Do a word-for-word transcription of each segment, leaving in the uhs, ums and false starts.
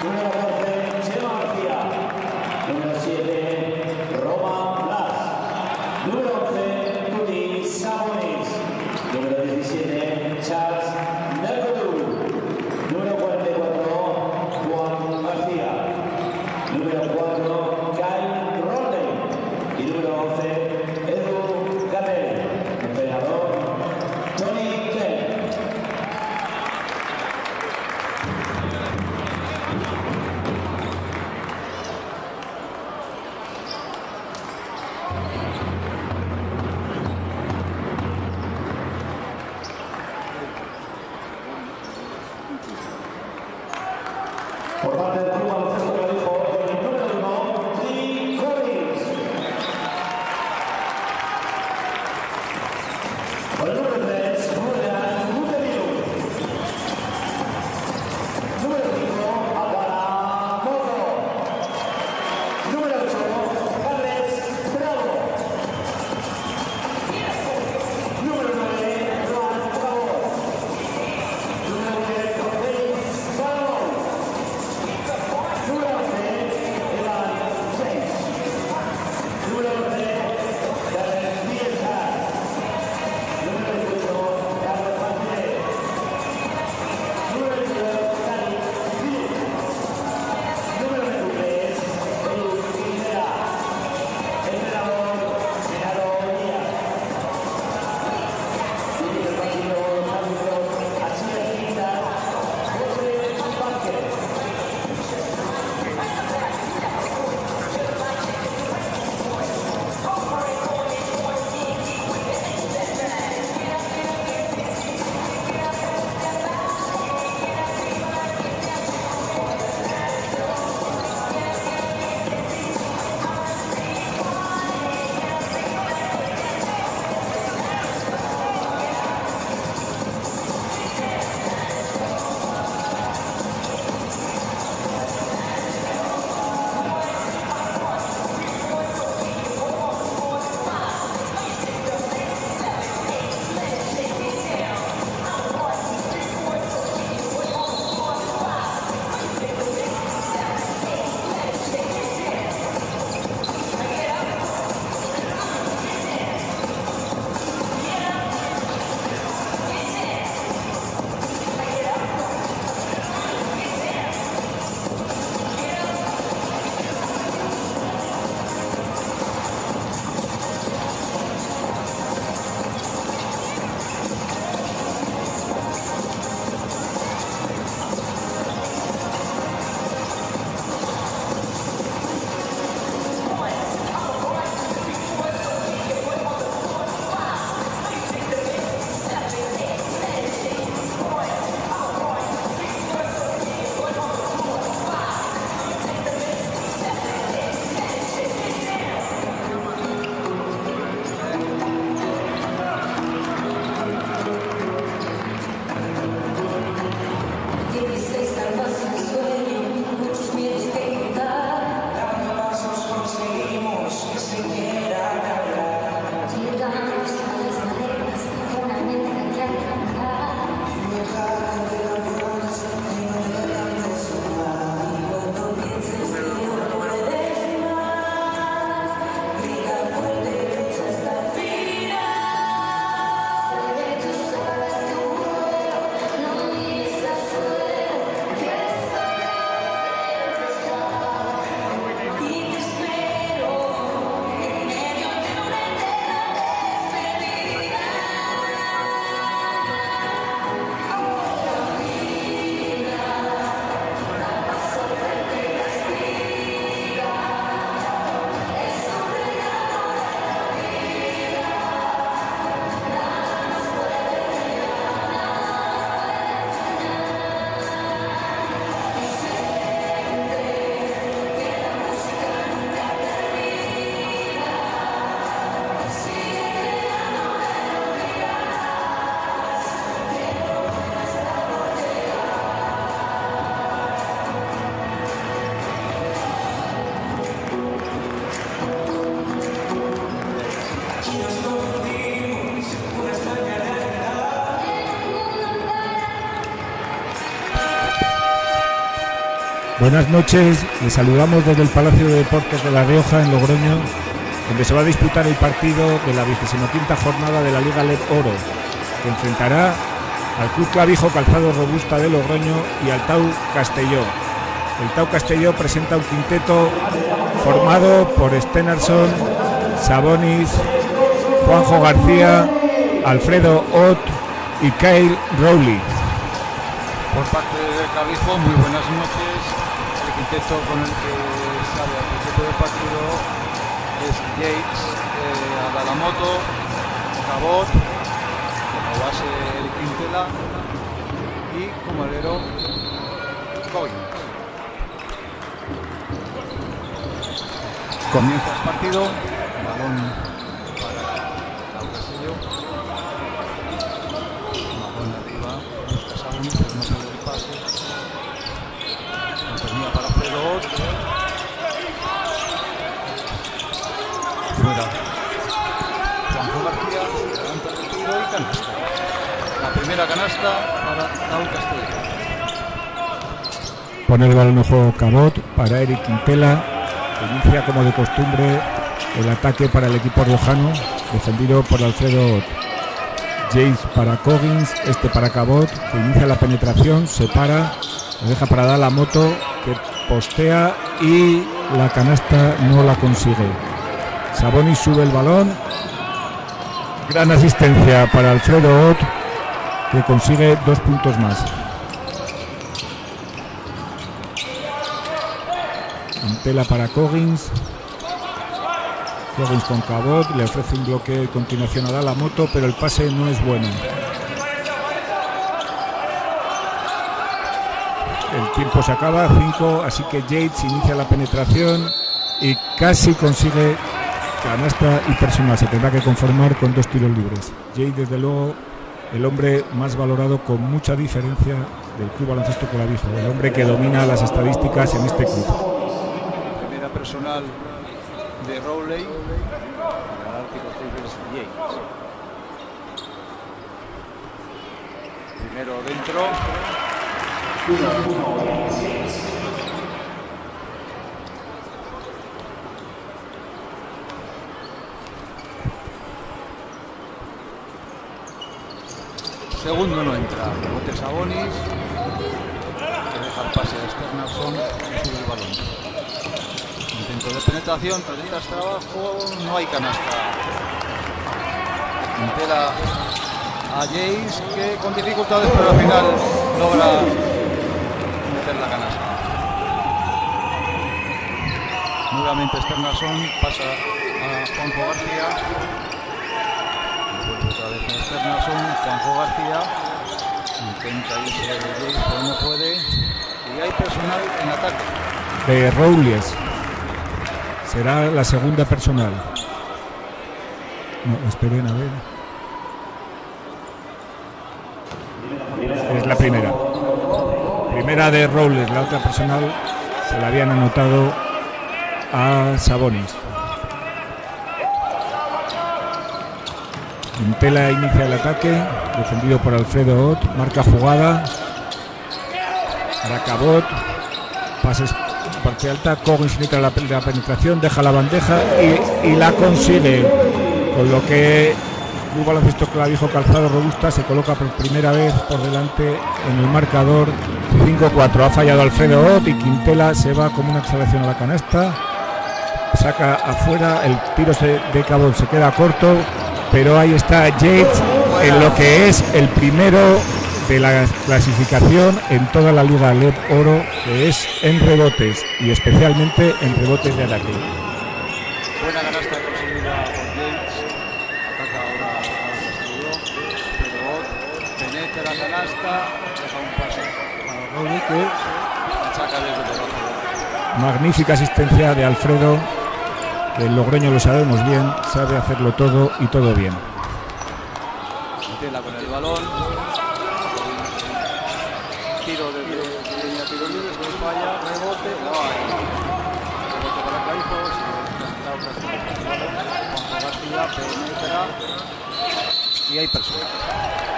Número catorce, Chema García. Número siete, Roma Blas. Número once, Tuni Sabonis. Número diecisiete, Charles Nakodu. Número cuarenta y cuatro, Juan García. Número cuatro, Kyle Rodney. Y número once, Edu Gatel. Entrenador, Tony Klein. Por parte del club baloncesto que lo dijo con el número uno, Lee Collins. Con el número tres, Julian Gutemiu. Número cinco, Aguara Morro. Número ocho, Carles Bravo. Número nueve, Juan Favor. Número diez, James Barrow. Número Buenas noches, les saludamos desde el Palacio de Deportes de La Rioja, en Logroño, donde se va a disputar el partido de la vigésima quinta jornada de la Liga L E B Oro, que enfrentará al Club Clavijo Calzado Robusta de Logroño y al Tau Castelló. El Tau Castelló presenta un quinteto formado por Stenerson, Sabonis, Juanjo García, Alfredo Ott y Kyle Rowley. Por parte de Clavijo, muy buenas noches. El quinteto con el que sale al principio del partido es Yates, eh, Adalamoto, Cabot, como base el Quintela y como alero Coggins. Comienza el partido, balón para Tau Castelló. Balón arriba, busca Sabonis, pero no sale el pase. Termina para Alfredo Ott. Fuera. Juanjo García, levanta el tiro y canasta. La primera canasta para Tau Castelló. Pone el balón en juego Cabot para Eric Quintela, que inicia como de costumbre el ataque para el equipo riojano, defendido por Alfredo Ott. James para Coggins, este para Cabot, que inicia la penetración, se para, lo deja para Adalamoto, que postea y la canasta no la consigue. Sabonis sube el balón, gran asistencia para Alfredo Ott, que consigue dos puntos más. Quintela para Coggins. Coggins con Cabot, le ofrece un bloqueo y continuación a Adalamoto, pero el pase no es bueno. El tiempo se acaba, cinco, así que Yates inicia la penetración y casi consigue canasta y personal. Se tendrá que conformar con dos tiros libres. Yates, desde luego, el hombre más valorado con mucha diferencia del Club Baloncesto Clavijo, el hombre que domina las estadísticas en este club. Primera personal de Rowley, el Ártico Tigres Yates. Primero dentro. Segundo no entra. Rebote Sabonis, que deja el pase de Stenerson y sube el balón. Intento de penetración, tras trabajo, no hay canasta. Quintela a Jace, que con dificultades, pero al final logra meter la canasta. Nuevamente Stenerson pasa a Juanjo García. Vuelve otra vez a Stenerson, Juanjo García. Intenta irse de Jace, pero no puede. Y hay personal en ataque. De Rowles. Será la segunda personal. No, esperen a ver. Es la primera. Primera de Rowles, la otra personal se la habían anotado a Sabonis. Quintela inicia el ataque, defendido por Alfredo Ott, marca jugada. Para Cabot, pases parte alta, Coggins entra la, la penetración, deja la bandeja y, y la consigue, con lo que Club Baloncesto Clavijo Calzado Robusta se coloca por primera vez por delante en el marcador cinco cuatro. Ha fallado Alfredo Ott y Quintela se va como una acceleración a la canasta, saca afuera, el tiro se, de Cabot se queda corto, pero ahí está Yates en lo que es el primero de la clasificación en toda la Liga L E B Oro, que es en rebotes y especialmente en rebotes de ataque. Buena canasta conseguida por Yates. Ataca ahora a Castelló, pero Ott penetra la canasta, deja un pase a Rowley, que achaca desde debajo. Magnífica asistencia de Alfredo, que el Logroño, lo sabemos bien, sabe hacerlo todo y todo bien. Quintela con el balón. Tiro de línea, tiro libre, se falla, rebote, no hay. Rebote para Clavijo, Juanjo García penetra y hay personas.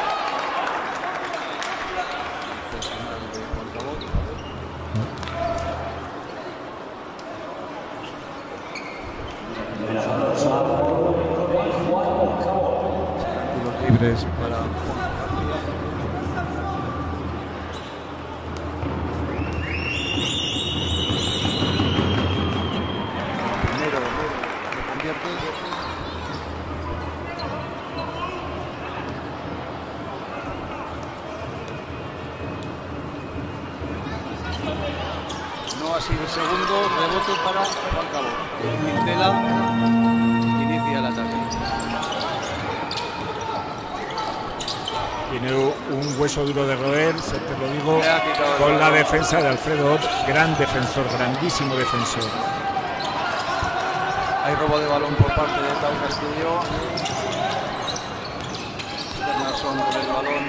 Personal de Juan Cabot. libres para Juan García. Primero lo convierte. No así el segundo, rebote para Juan Cabot. Quintela inicia el ataque. Tiene un hueso duro de roer, se te lo digo, con la defensa de Alfredo Ott, gran defensor, grandísimo defensor. Hay robo de balón por parte de Tau Castillo. Bernarson con el balón.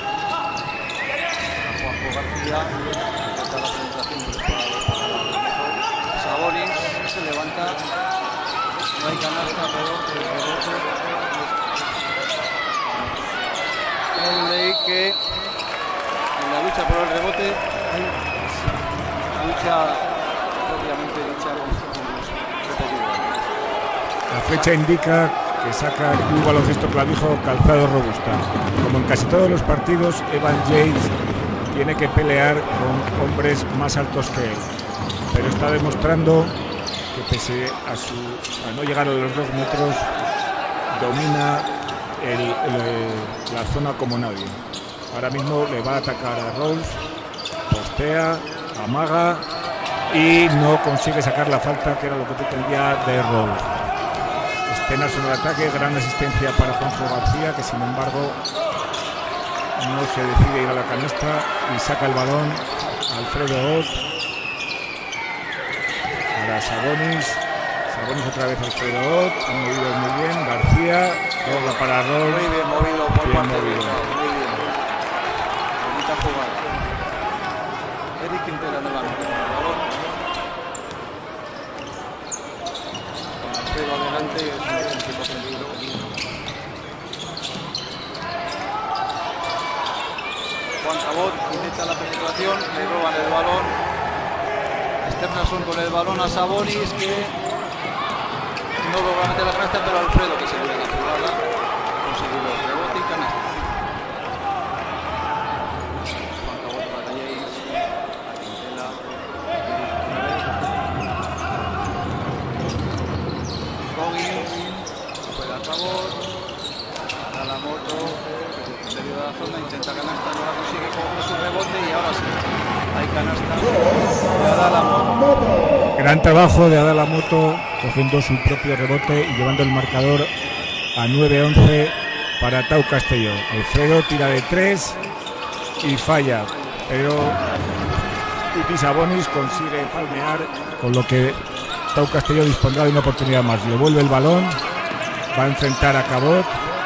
Juanjo García. Intenta la penetración para Sabonis. Se levanta. No hay canasta, rebote, rebote. Conley que en la lucha por el rebote hay lucha, obviamente lucha repetida. La flecha indica que saca el Club Baloncesto Clavijo calzado robusta. Como en casi todos los partidos, Evan Yates tiene que pelear con hombres más altos que él, pero está demostrando que pese a, su, a no llegar a los dos metros, domina el, el, la zona como nadie. Ahora mismo le va a atacar a Rolls, postea, amaga y no consigue sacar la falta, que era lo que pretendía de Rolls. Escenas en el ataque, gran asistencia para Juanjo García, que sin embargo no se decide ir a la canasta y saca el balón Alfredo Ott para Sabonis. Sabonis otra vez Alfredo Ott, han movido muy bien, García, roba para Rolls. Muy bien movido por bien parte movido. de Rolls, muy bien. Bonita jugada. Eric Quintela delante con el balón. Con Alfredo adelante, es un equipo ofensivo. Juan Cabot intenta la penetración, le roban el balón. Esternason con el balón a Sabonis, que no logra meter la canasta, pero Alfredo, que se ve la jugada, ha conseguido el rebote y canasta. Juan Cabot para James, Quintela, Coggins, recupera Cabot, a la moto, interior de la zona, intenta canasta, no la consigue, coge su rebote y ahora sí, hay canasta de Adalamoto. Gran trabajo de Adalamoto, cogiendo su propio rebote y llevando el marcador a nueve once para Tau Castelló. Alfredo tira de tres y falla, pero Tuti Sabonis consigue palmear, con lo que Tau Castelló dispondrá de una oportunidad más. Le vuelve el balón, va a enfrentar a Cabot,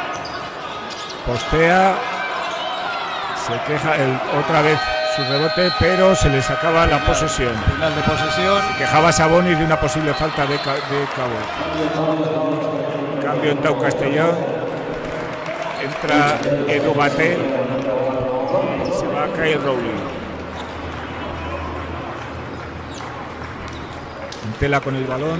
postea, se queja el, otra vez su rebote, pero se les acaba la posesión. Final de posesión. Se quejaba Sabonis de una posible falta de, de Cabot. Cambio en Tau Castellón. Entra Edu Batel. Se va a Kyle Rowley. Quintela con el balón.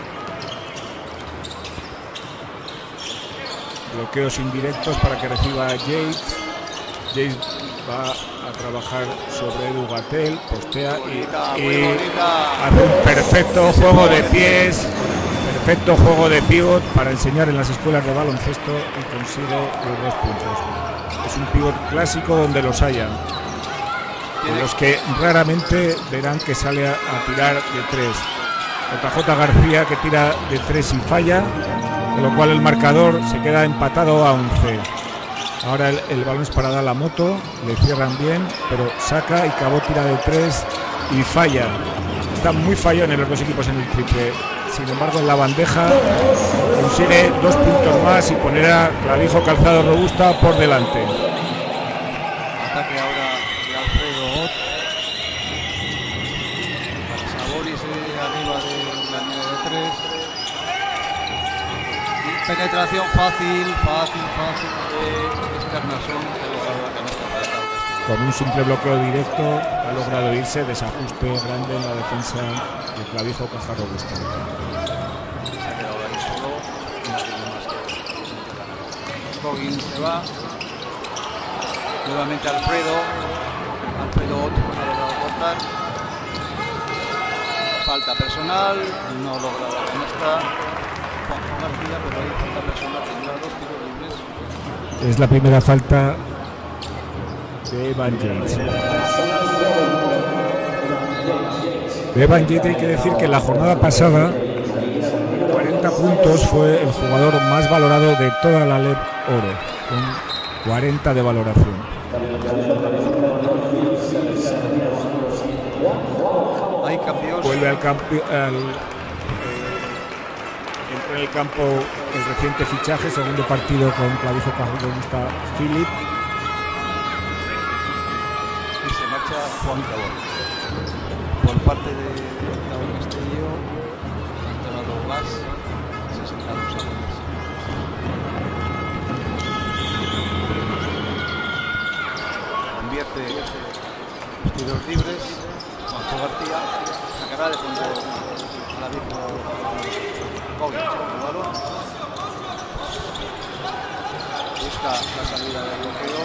Bloqueos indirectos para que reciba Yates. Yates va a trabajar sobre Edu Batel, postea y, y hace un perfecto juego de pies, perfecto juego de pivot para enseñar en las escuelas de baloncesto y consigue los dos puntos. Es un pivot clásico donde los hayan, en los que raramente verán que sale a, a tirar de tres. J J García, que tira de tres y falla, con lo cual el marcador se queda empatado a once. Ahora el, el balón es para Adalamoto, le cierran bien, pero saca y Cabot tira de tres y falla. Están muy fallones los dos equipos en el triple. Sin embargo, en la bandeja consigue dos puntos más y poner a Clavijo calzado robusta por delante. Ataque ahora de Alfredo Ott. Sabonis arriba de la línea de tres. Y penetración fácil, fácil, fácil de Esternason, que ha logrado la canasta para Tau Castelló. Con un simple bloqueo directo ha logrado irse, desajuste grande en la defensa de Clavijo caja robusta. Se ha quedado ahí solo, nadie más que Coggins se va. Nuevamente Alfredo. Alfredo Ott ha logrado cortar. Falta personal. No logra la canasta. Juanjo García, pero hay falta personal. Tendrá dos tiros libres. Es la primera falta de Evan Yates. De Evan Yates hay que decir que la jornada pasada, cuarenta puntos, fue el jugador más valorado de toda la L E B Oro, con cuarenta de valoración. Hay cambios. Vuelve al campo, al, eh, entra en el campo el reciente fichaje, segundo partido con clavijo carlista Philip. Y se marcha Juan Cabot. Por parte de David Castillo, ha entrado Gas, sesenta y dos segundos. Convierte los tiros libres. Juanjo García sacará de fondo la vieja Coggins con el balón. Busca la salida del bloqueo.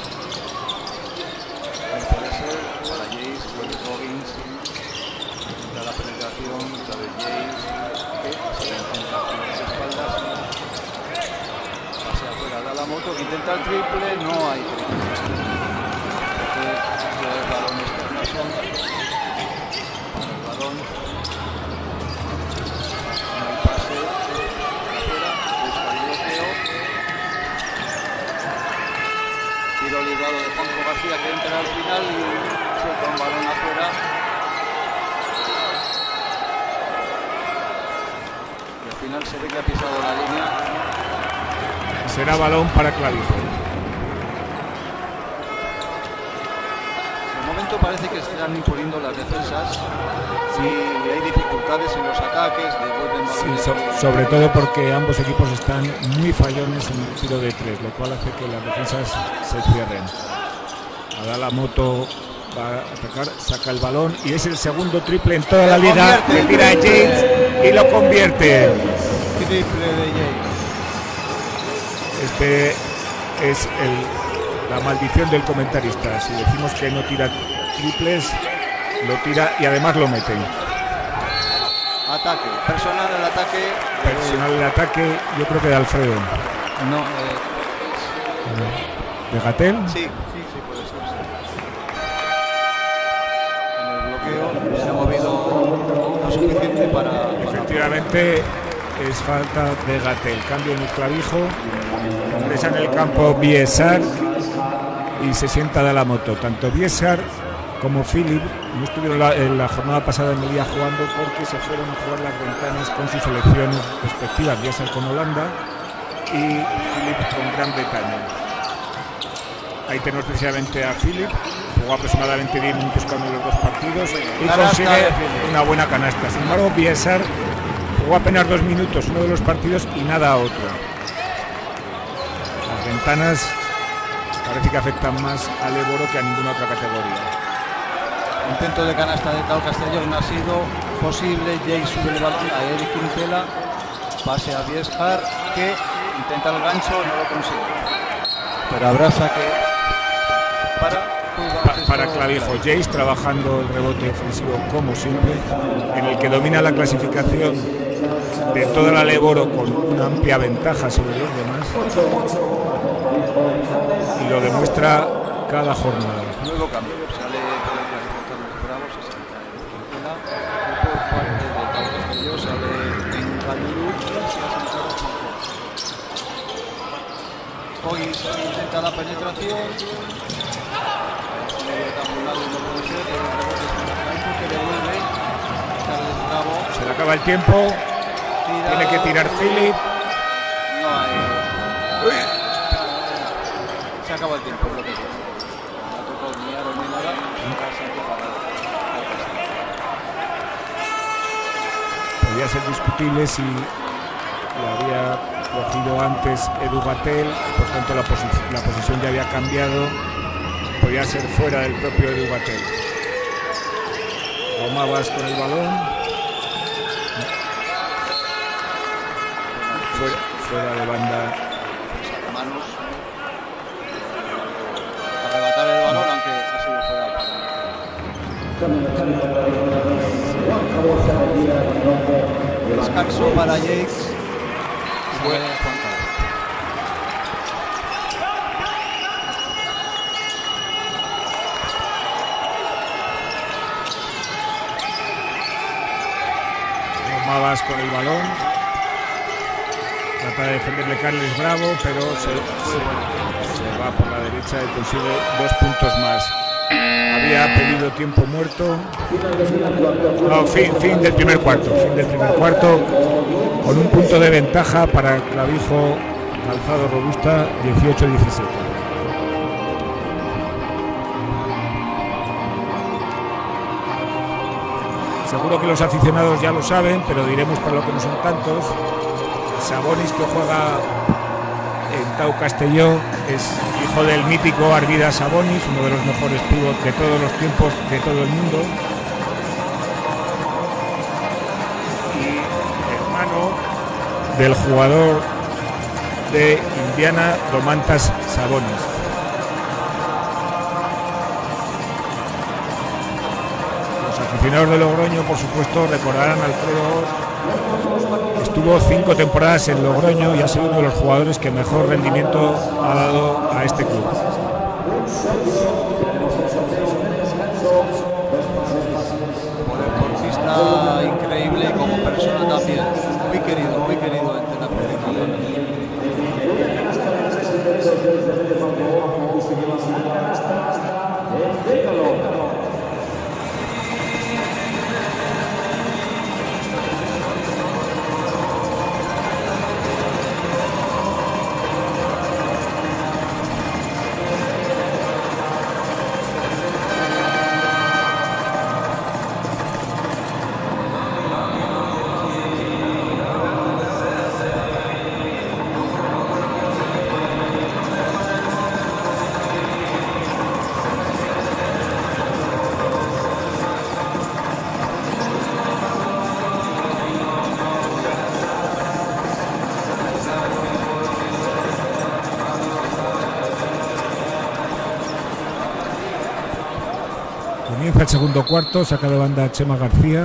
Puede ser para Jace, vuelve Coggins. La penetración la de James, que se encuentra con las espaldas, pase afuera, da la moto, que intenta el triple, no hay triple, porque el balón está en la sombra, el balón, no hay pase, afuera, busca el bloqueo, tiro librado de Juanjo García, que entra al final y suelta un balón afuera. Al final se ve que ha pisado la línea. Será balón para clavijo. De momento parece que están imponiendo las defensas. Sí, y hay dificultades en los ataques. Sí, so, sobre todo porque ambos equipos están muy fallones en el tiro de tres, lo cual hace que las defensas se cierren. Ahora la moto va a atacar, saca el balón y es el segundo triple en toda la liga. Le tira a James y lo convierte. Triple de James. Este es el, la maldición del comentarista. Si decimos que no tira triples, lo tira y además lo mete. Ataque, personal el ataque. Personal el ataque, yo creo que de Alfredo. No, eh, ¿De Gatel? Sí, sí, sí, puede ser. Sí. En el bloqueo se ha movido lo suficiente para... Efectivamente es falta de Gatel. Cambio en el clavijo. Ingresa en el campo Biesar y se sienta de la moto. Tanto Biesar como Philip no estuvieron la, en la jornada pasada en Melilla jugando porque se fueron a jugar las ventanas con sus selecciones respectivas. Biesar con Holanda y Philip con Gran Bretaña. Ahí tenemos precisamente a Philip, jugó aproximadamente diez minutos cada uno de los dos partidos y consigue una buena canasta. Sin embargo, Biesar jugó apenas dos minutos uno de los partidos y nada a otro. Las ventanas parece que afectan más al Éboro que a ninguna otra categoría. Intento de canasta de Tal Castellón ha sido posible. Jay sube el balón a Eric Quintela, pase a Biesar, que intenta el gancho, no lo consigue. Pero habrá saque para, pa, para Clavijo. Jace trabajando el rebote ofensivo como siempre, en el que domina la clasificación de toda la Leboro con una amplia ventaja sobre los demás y lo demuestra cada jornada. Nuevo cambio, sale por el Clavijo Carlos Bravo, sesenta y Quintela, y por parte de Tal Castellón sale Caluru y se ha sentado Coggins intenta la penetración. Se le acaba el tiempo. Tira. Tiene que tirar Philip. No hay. Se acaba el tiempo, lo que sea. No ha tocado ni aro ni nada. Podría ser discutible si lo había cogido antes Edu Gatel, por tanto la, posi la posición ya había cambiado. Podría ser fuera del propio Edu Gatel. Gomabas con el balón. Fuera, fuera de banda. Manos. Descanso para Jakes. Fue Juan Carlos. Mavas con el balón. Trata de defenderle Carles Bravo, pero se, se, se va por la derecha y consigue dos puntos más. Había pedido tiempo muerto. No, fin, fin del primer cuarto. Fin del primer cuarto. Con un punto de ventaja para el Clavijo Calzado Robusta, dieciocho diecisiete. Seguro que los aficionados ya lo saben, pero diremos para lo que no son tantos. Sabonis, que juega en Tau Castelló, es hijo del mítico Arvidas Sabonis, uno de los mejores pivots de todos los tiempos de todo el mundo, y hermano del jugador de Indiana, Domantas Sabonis. Los aficionados de Logroño, por supuesto, recordarán a Alfredo. Estuvo cinco temporadas en Logroño y ha sido uno de los jugadores que mejor rendimiento ha dado a este club. Deportista increíble y como persona también. Muy querido, muy querido entre la Federación. Comienza el segundo cuarto, saca de banda Chema García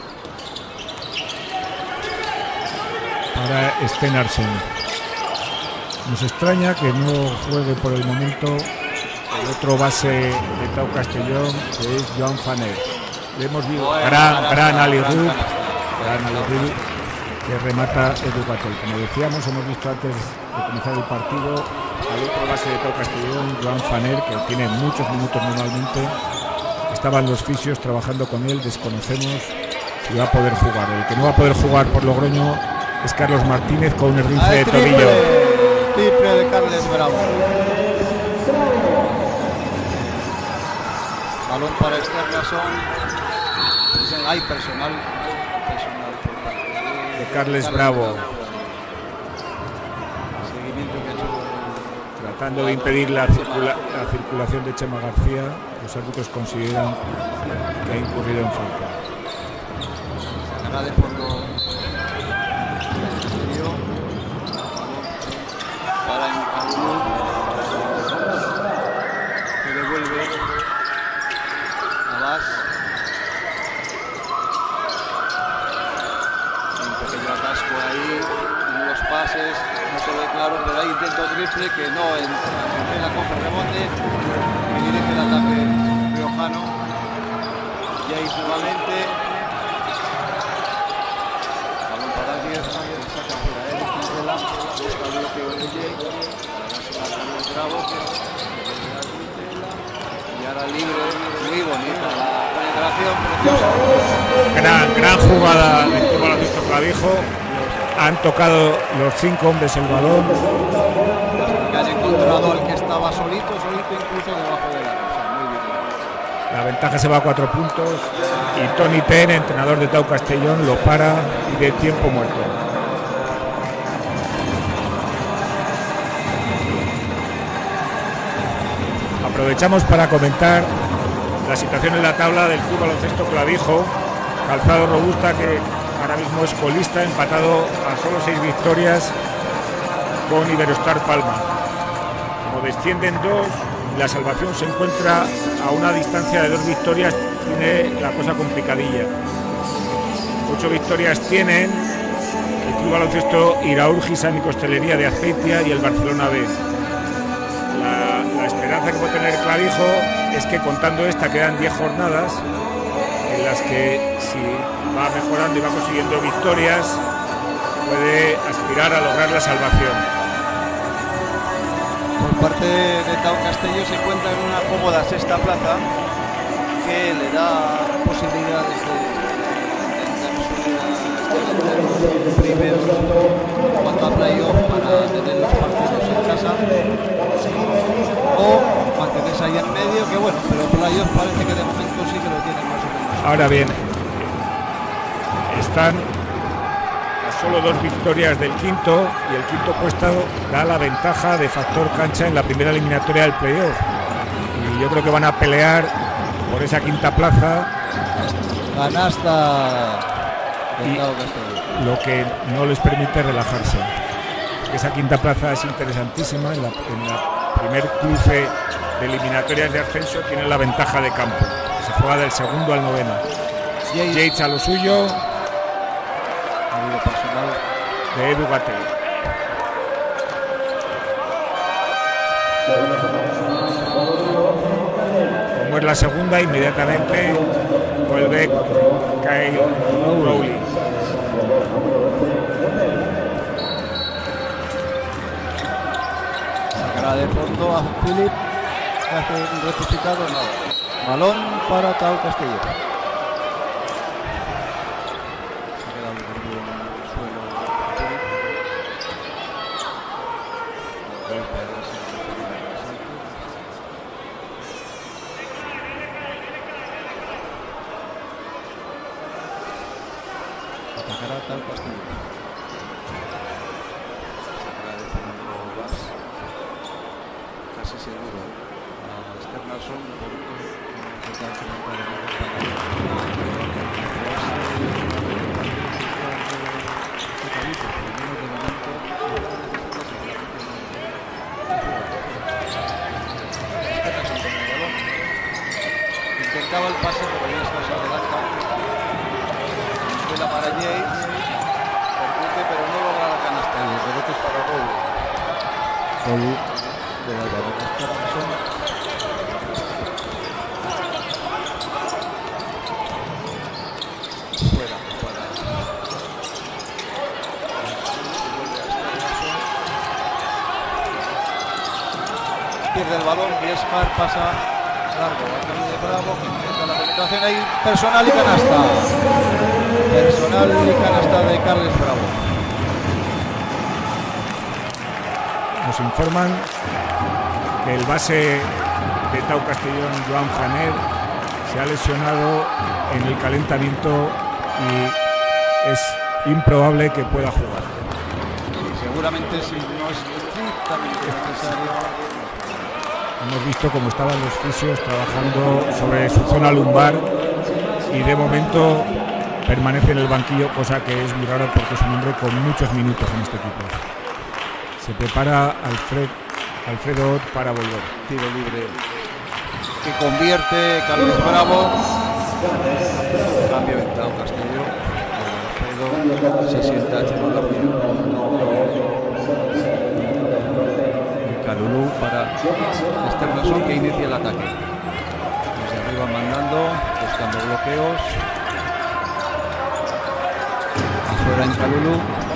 para Sten Arsen. Nos extraña que no juegue por el momento el otro base de Tau Castellón, que es Joan Faner. Le hemos visto gran, gran Ali Rud, gran Ali Rud, que remata Edu Gatell. Como decíamos, hemos visto antes de comenzar el partido al otro base de Tau Castellón, Joan Faner, que tiene muchos minutos normalmente. Estaban los fisios trabajando con él, desconocemos si va a poder jugar. El que no va a poder jugar por Logroño es Carlos Martínez con un esguince de tobillo. Triple de Carles Bravo. Balón para Externason. Hay personal, personal por parte de Carles Bravo. Seguimiento que ha hecho. Tratando de impedir la, circula, la circulación de Chema García, los árbitros consideran que ha incurrido en falta. Sacará de fondo exterior para Encarnú, que devuelve a Bas. Un pequeño atasco ahí en los pases. No se ve claro, pero hay intento triple que no entra en la copa rebote y dirige el ataque riojano. Jace nuevamente. Balón para diez, saca fuera Eric Quintela, busca el bloqueo de Jace, para Carlos Bravo, y ahora libre, muy bonita la penetración, preciosa. Gran, gran jugada del Club Baloncesto Clavijo. Han tocado los cinco hombres el balón. Que han encontrado al que estaba solito, solito incluso debajo de la mesa. Muy bien. La ventaja se va a cuatro puntos y Tony Ten, entrenador de Tau Castellón, lo para y de tiempo muerto. Aprovechamos para comentar la situación en la tabla del Club Baloncesto Clavijo. Calzado Robusta, que ahora mismo es colista, empatado a solo seis victorias con Iberostar Palma. Como descienden dos, la salvación se encuentra a una distancia de dos victorias tiene la cosa complicadilla. Ocho victorias tienen el Club Baloncesto Iraurgi San Hostelería de Azpeitia y el Barcelona B. La, la esperanza que puede tener Clavijo es que contando esta quedan diez jornadas en las que si va mejorando y va consiguiendo victorias puede aspirar a lograr la salvación. Por parte de Tau Castelló se encuentra en una cómoda sexta plaza que le da posibilidades de primero en cuanto a playoff para tener los partidos en casa o mantenerse ahí en medio, que bueno, pero playoff parece que de momento sí que lo tienen más o menos. Ahora bien, están a solo dos victorias del quinto y el quinto puesto da la ventaja de factor cancha en la primera eliminatoria del playoff y yo creo que van a pelear por esa quinta plaza. Canasta y lo que no les permite relajarse. Esa quinta plaza es interesantísima. En la, en la primer cruce de eliminatorias de ascenso tienen la ventaja de campo. Se juega del segundo al noveno. Yates, Yates a lo suyo. De Edu Gatell. Como es la segunda, inmediatamente vuelve Kyle Rowley. Sacará de fondo a Philip, que hace un rectificado, no. Balón para Tau Castelló. Se ha quedado perdido en el suelo. Atacará Tau Castelló. Sacará de fondo Bas. Casi seguro a Sternason porque no se está intentaba el pase pero ya está se adelanta vuela para Yates percute pero no logra la canasta y el rebote es para Rowley Rowley de la balón fuera fuera pierde el balón y Esmar pasa largo a Carlos de Bravo que intenta la penetración ahí personal y canasta personal y canasta de Carles Bravo. Nos informan que el base de Tau Castellón, Joan Faner, se ha lesionado en el calentamiento y es improbable que pueda jugar. Sí, seguramente si no es estrictamente necesario. Hemos visto cómo estaban los fisios trabajando sobre su zona lumbar y de momento permanece en el banquillo, cosa que es muy raro porque es un hombre con muchos minutos en este equipo. Se prepara Alfred, Alfredo Ott para volver. Tiro libre que convierte Carles Bravo. Cambio en Tau Castelló. Alfredo se sienta a Chema García. Calulú para Sternason que inicia el ataque. Desde arriba mandando, buscando bloqueos. Afuera en Calulú.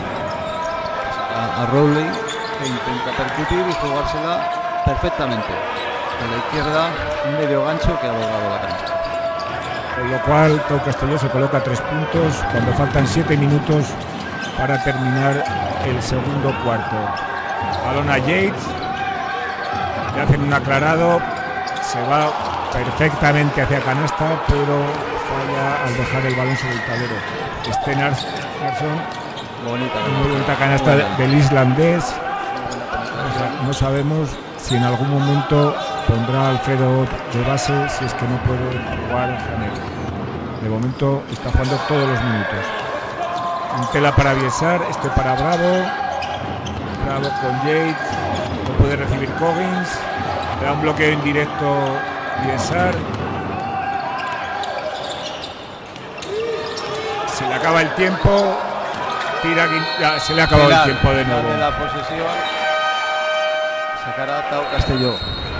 A, a Rowley que intenta percutir y jugársela perfectamente. A la izquierda, un medio gancho que ha logrado la canasta. Con lo cual, Tau Castelló se coloca tres puntos cuando faltan siete minutos para terminar el segundo cuarto. Balón a Yates. Le hacen un aclarado, se va perfectamente hacia canasta, pero falla al dejar el balón sobre el tablero. Stennarsson, bonita, muy bonita canasta buena del islandés. O sea, no sabemos si en algún momento pondrá Alfredo de base, si es que no puede jugar Faner. De momento está jugando todos los minutos. Un tela para Biesar, este para Bravo. Bravo con Yates. No puede recibir Coggins, le da un bloqueo indirecto Biesar. Se le acaba el tiempo. Tira, ya, se le ha acabado Final, el tiempo de final nuevo. de la posesión. Sacará Tau Castelló.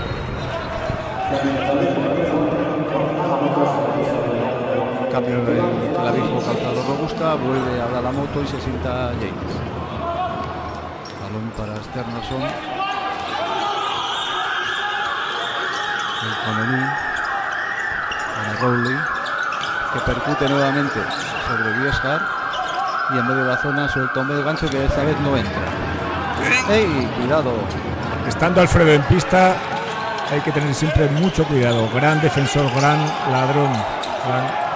Cambio el clavismo calzado robusta, vuelve a dar la moto y se sienta James. Balón para Sternason. El Cononú para Rowley, que percute nuevamente sobre Bieshar y en medio de la zona suelta un medio gancho que esta vez no entra. ¡Ey! Cuidado. Estando Alfredo en pista, hay que tener siempre mucho cuidado. Gran defensor, gran ladrón. Gran...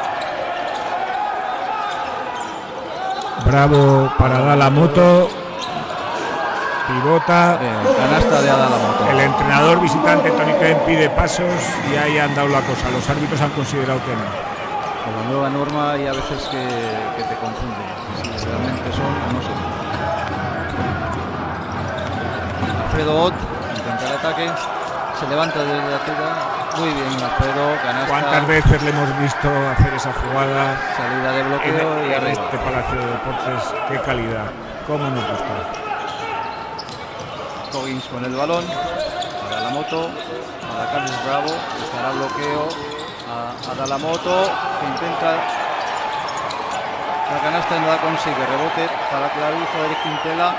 Bravo para Adalamoto. Pivota. Bien, canasta de Adalamoto. El entrenador visitante Tony Kemp pide pasos y ahí han dado la cosa. Los árbitros han considerado que no. Con la nueva norma hay a veces que, que te confunden. Si realmente son o no son. Alfredo Ott intenta el ataque. Se levanta desde la altura. Muy bien, Alfredo. Canasta. ¿Cuántas veces le hemos visto hacer esa jugada? Salida de bloqueo en, y en arriba. este Palacio de Deportes? Qué calidad. Cómo nos gusta. Coggins con el balón. Para la moto. Para Carlos Bravo. Buscará bloqueo. A, a Dalamoto, que intenta la canasta y no la consigue. Rebote para Clavijo, Eric Quintela.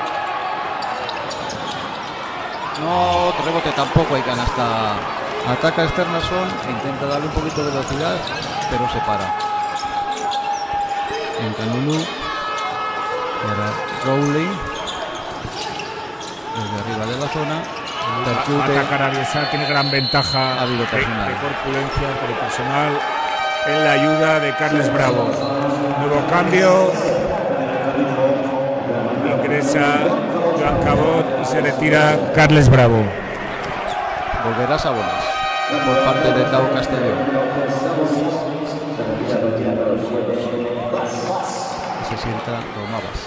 No, otro rebote tampoco hay canasta. Ataca Sternason e intenta darle un poquito de velocidad, pero se para. En Canulú para Rowley. Desde arriba de la zona. Va a atacar a Bieshar, tiene gran ventaja Ha habido de, personal. de corpulencia, pero personal en la ayuda de Carles Bravo. Nuevo cambio. Ingresa Joan Cabot y se retira Carles Bravo. Volverá Sabonis por parte de Tau Castelló. Y se sienta Romabas.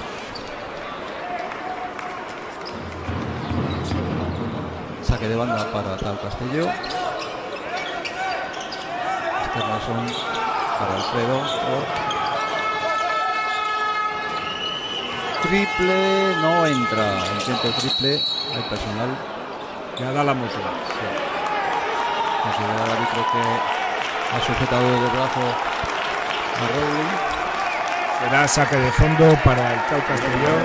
Saque de banda para Tau Castelló. Sternason para Alfredo. Triple no entra. Intento triple. Hay personal. Ya da la moto. Sí. Considera el árbitro que ha sujetado el brazo a Rowley. Será saque de fondo para el Tau Castelló.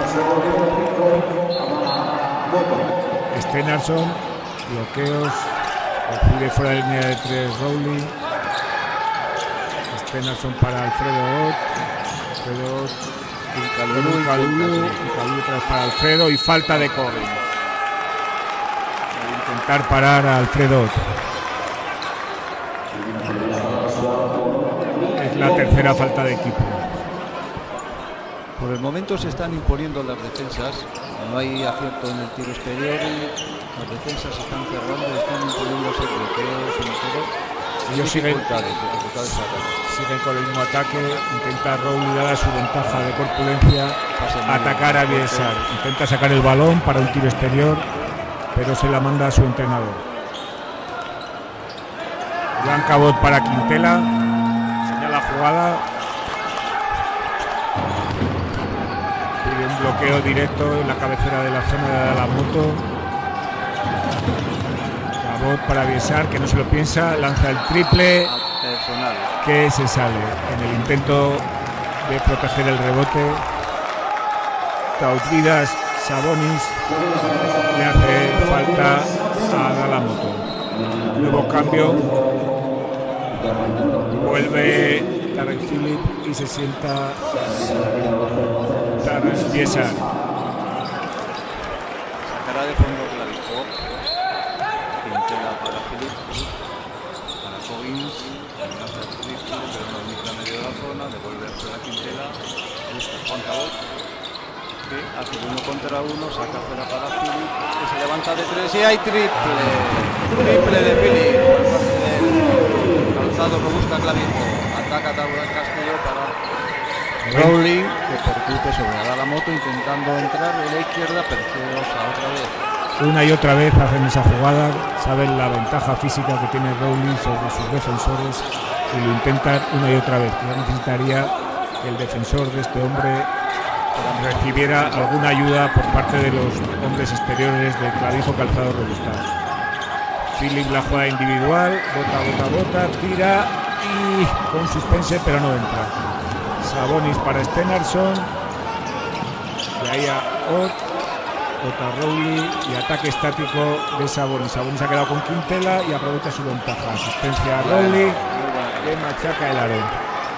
Stenarson, bloqueos, pide fuera de línea de tres Rowley. Stenarson para Alfredo Ott. Alfredo Ott. Y Calulú, Y Calulú, y Calulú otra vez para Alfredo y falta de Coggins. Intentar parar a Alfredo Ott. Es la tercera falta de equipo. Por el momento se están imponiendo las defensas. No hay acierto en el tiro exterior. Las defensas están cerrando, están imponiéndose bloqueos en todo. Ellos siguen, dificultades, dificultades siguen con el mismo ataque. Intenta Rowley, dada su ventaja de corpulencia, atacar a Bieshar. Intenta sacar el balón para un tiro exterior, pero se la manda a su entrenador. Joan Cabot para Quintela. Señala la jugada. Pide un bloqueo directo en la cabecera de la zona de la moto. Cabot para Bieshar, que no se lo piensa. Lanza el triple. personal. Que se sale en el intento de proteger el rebote. Tautvidas Sabonis le hace falta a Adalamoto. Nuevo cambio. Vuelve Tarek Philip y se sienta Tarek Bieshar. Sacará de fondo Clavijo. Quintela para Philip. Para Coggins. Lanza el triple, pero no mira medio de la zona. Devuelve a Quintela. Busca Juan Cabot, que hace uno contra uno. Saca fuera para Philip, que se levanta de tres y hay triple. Triple de Philip por parte del calzado robusta Clavijo. Ataca Tau Castelló para Rowley, que percute sobre Adalamoto intentando entrar de la izquierda, preciosa otra vez. Una y otra vez hacen esa jugada, saben la ventaja física que tiene Rowley sobre sus defensores y lo intentan una y otra vez. Ya necesitaría que el defensor de este hombre recibiera alguna ayuda por parte de los hombres exteriores de Clavijo, Calzado, Robusta. Philip la juega individual, bota, bota, bota, tira y con suspense, pero no entra. Sabonis para Stenarsson, de ahí a Ott, Ott a Rowley y ataque estático de Sabonis. Sabonis ha quedado con Quintela y aprovecha su ventaja. Asistencia a Rowley, que machaca el aro.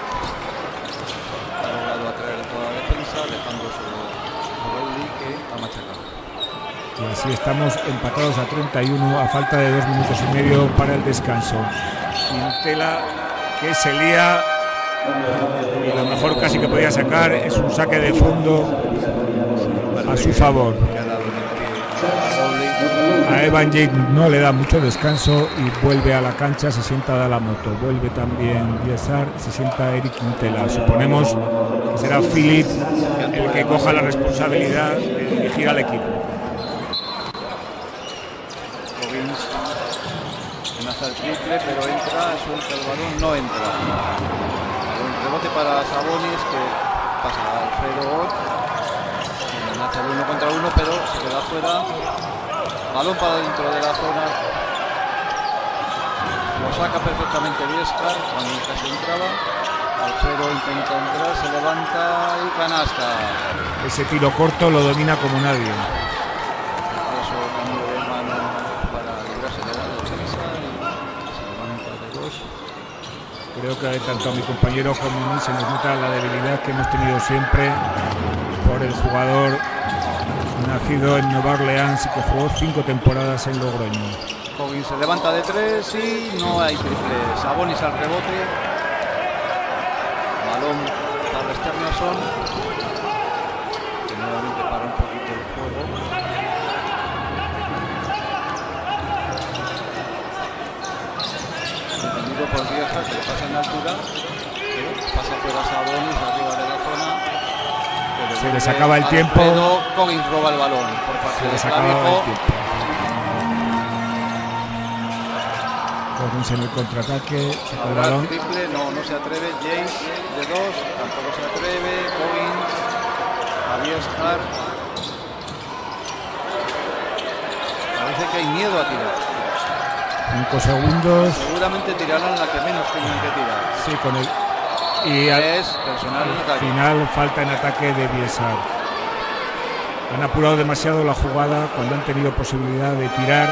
Ha logrado atraer toda la defensa, dejando solo a Rowley, que ha machacado. Y así estamos empatados a treinta y uno a falta de dos minutos y medio para el descanso. Quintela que se lía y lo mejor casi que podía sacar es un saque de fondo a su favor. A Evan James no le da mucho descanso y vuelve a la cancha, se sienta Dalamoto, vuelve también Biesar, se sienta Eric Quintela. Suponemos que será Philip el que coja la responsabilidad de dirigir al equipo. Amenaza el triple, pero entra, suelta el balón, no entra. Un rebote para Sabonis, que pasa a Alfredo Ott. Amenaza el uno contra uno, pero se queda fuera. Balón para dentro de la zona. Lo saca perfectamente Biescar cuando casi entraba. Alfredo intenta entrar, se levanta y canasta. Ese tiro corto lo domina como nadie. Creo que tanto a mi compañero como a mí se nos nota la debilidad que hemos tenido siempre por el jugador nacido en Nueva Orleans y que jugó cinco temporadas en Logroño. Coggins se levanta de tres y no hay triple. Sabonis al rebote. Balón para Stenarsson, que nuevamente para un poquito el juego. Por Biescar, que pasa en altura, pasa fuera Sabonis arriba de la zona. Se les acaba el tiempo. Coggins roba el balón por parte Se les de acaba Clavijo. el tiempo. Coggins en el contraataque, saca el balón. Triple, no, no se atreve. James de dos, tampoco se atreve. Coggins, a Biescar. Parece que hay miedo a tirar. Cinco segundos. Seguramente tirarán la que menos tengan que tirar. Sí, con el. Y al Es personal al final falta en ataque de Biesar. Han apurado demasiado la jugada cuando han tenido posibilidad de tirar.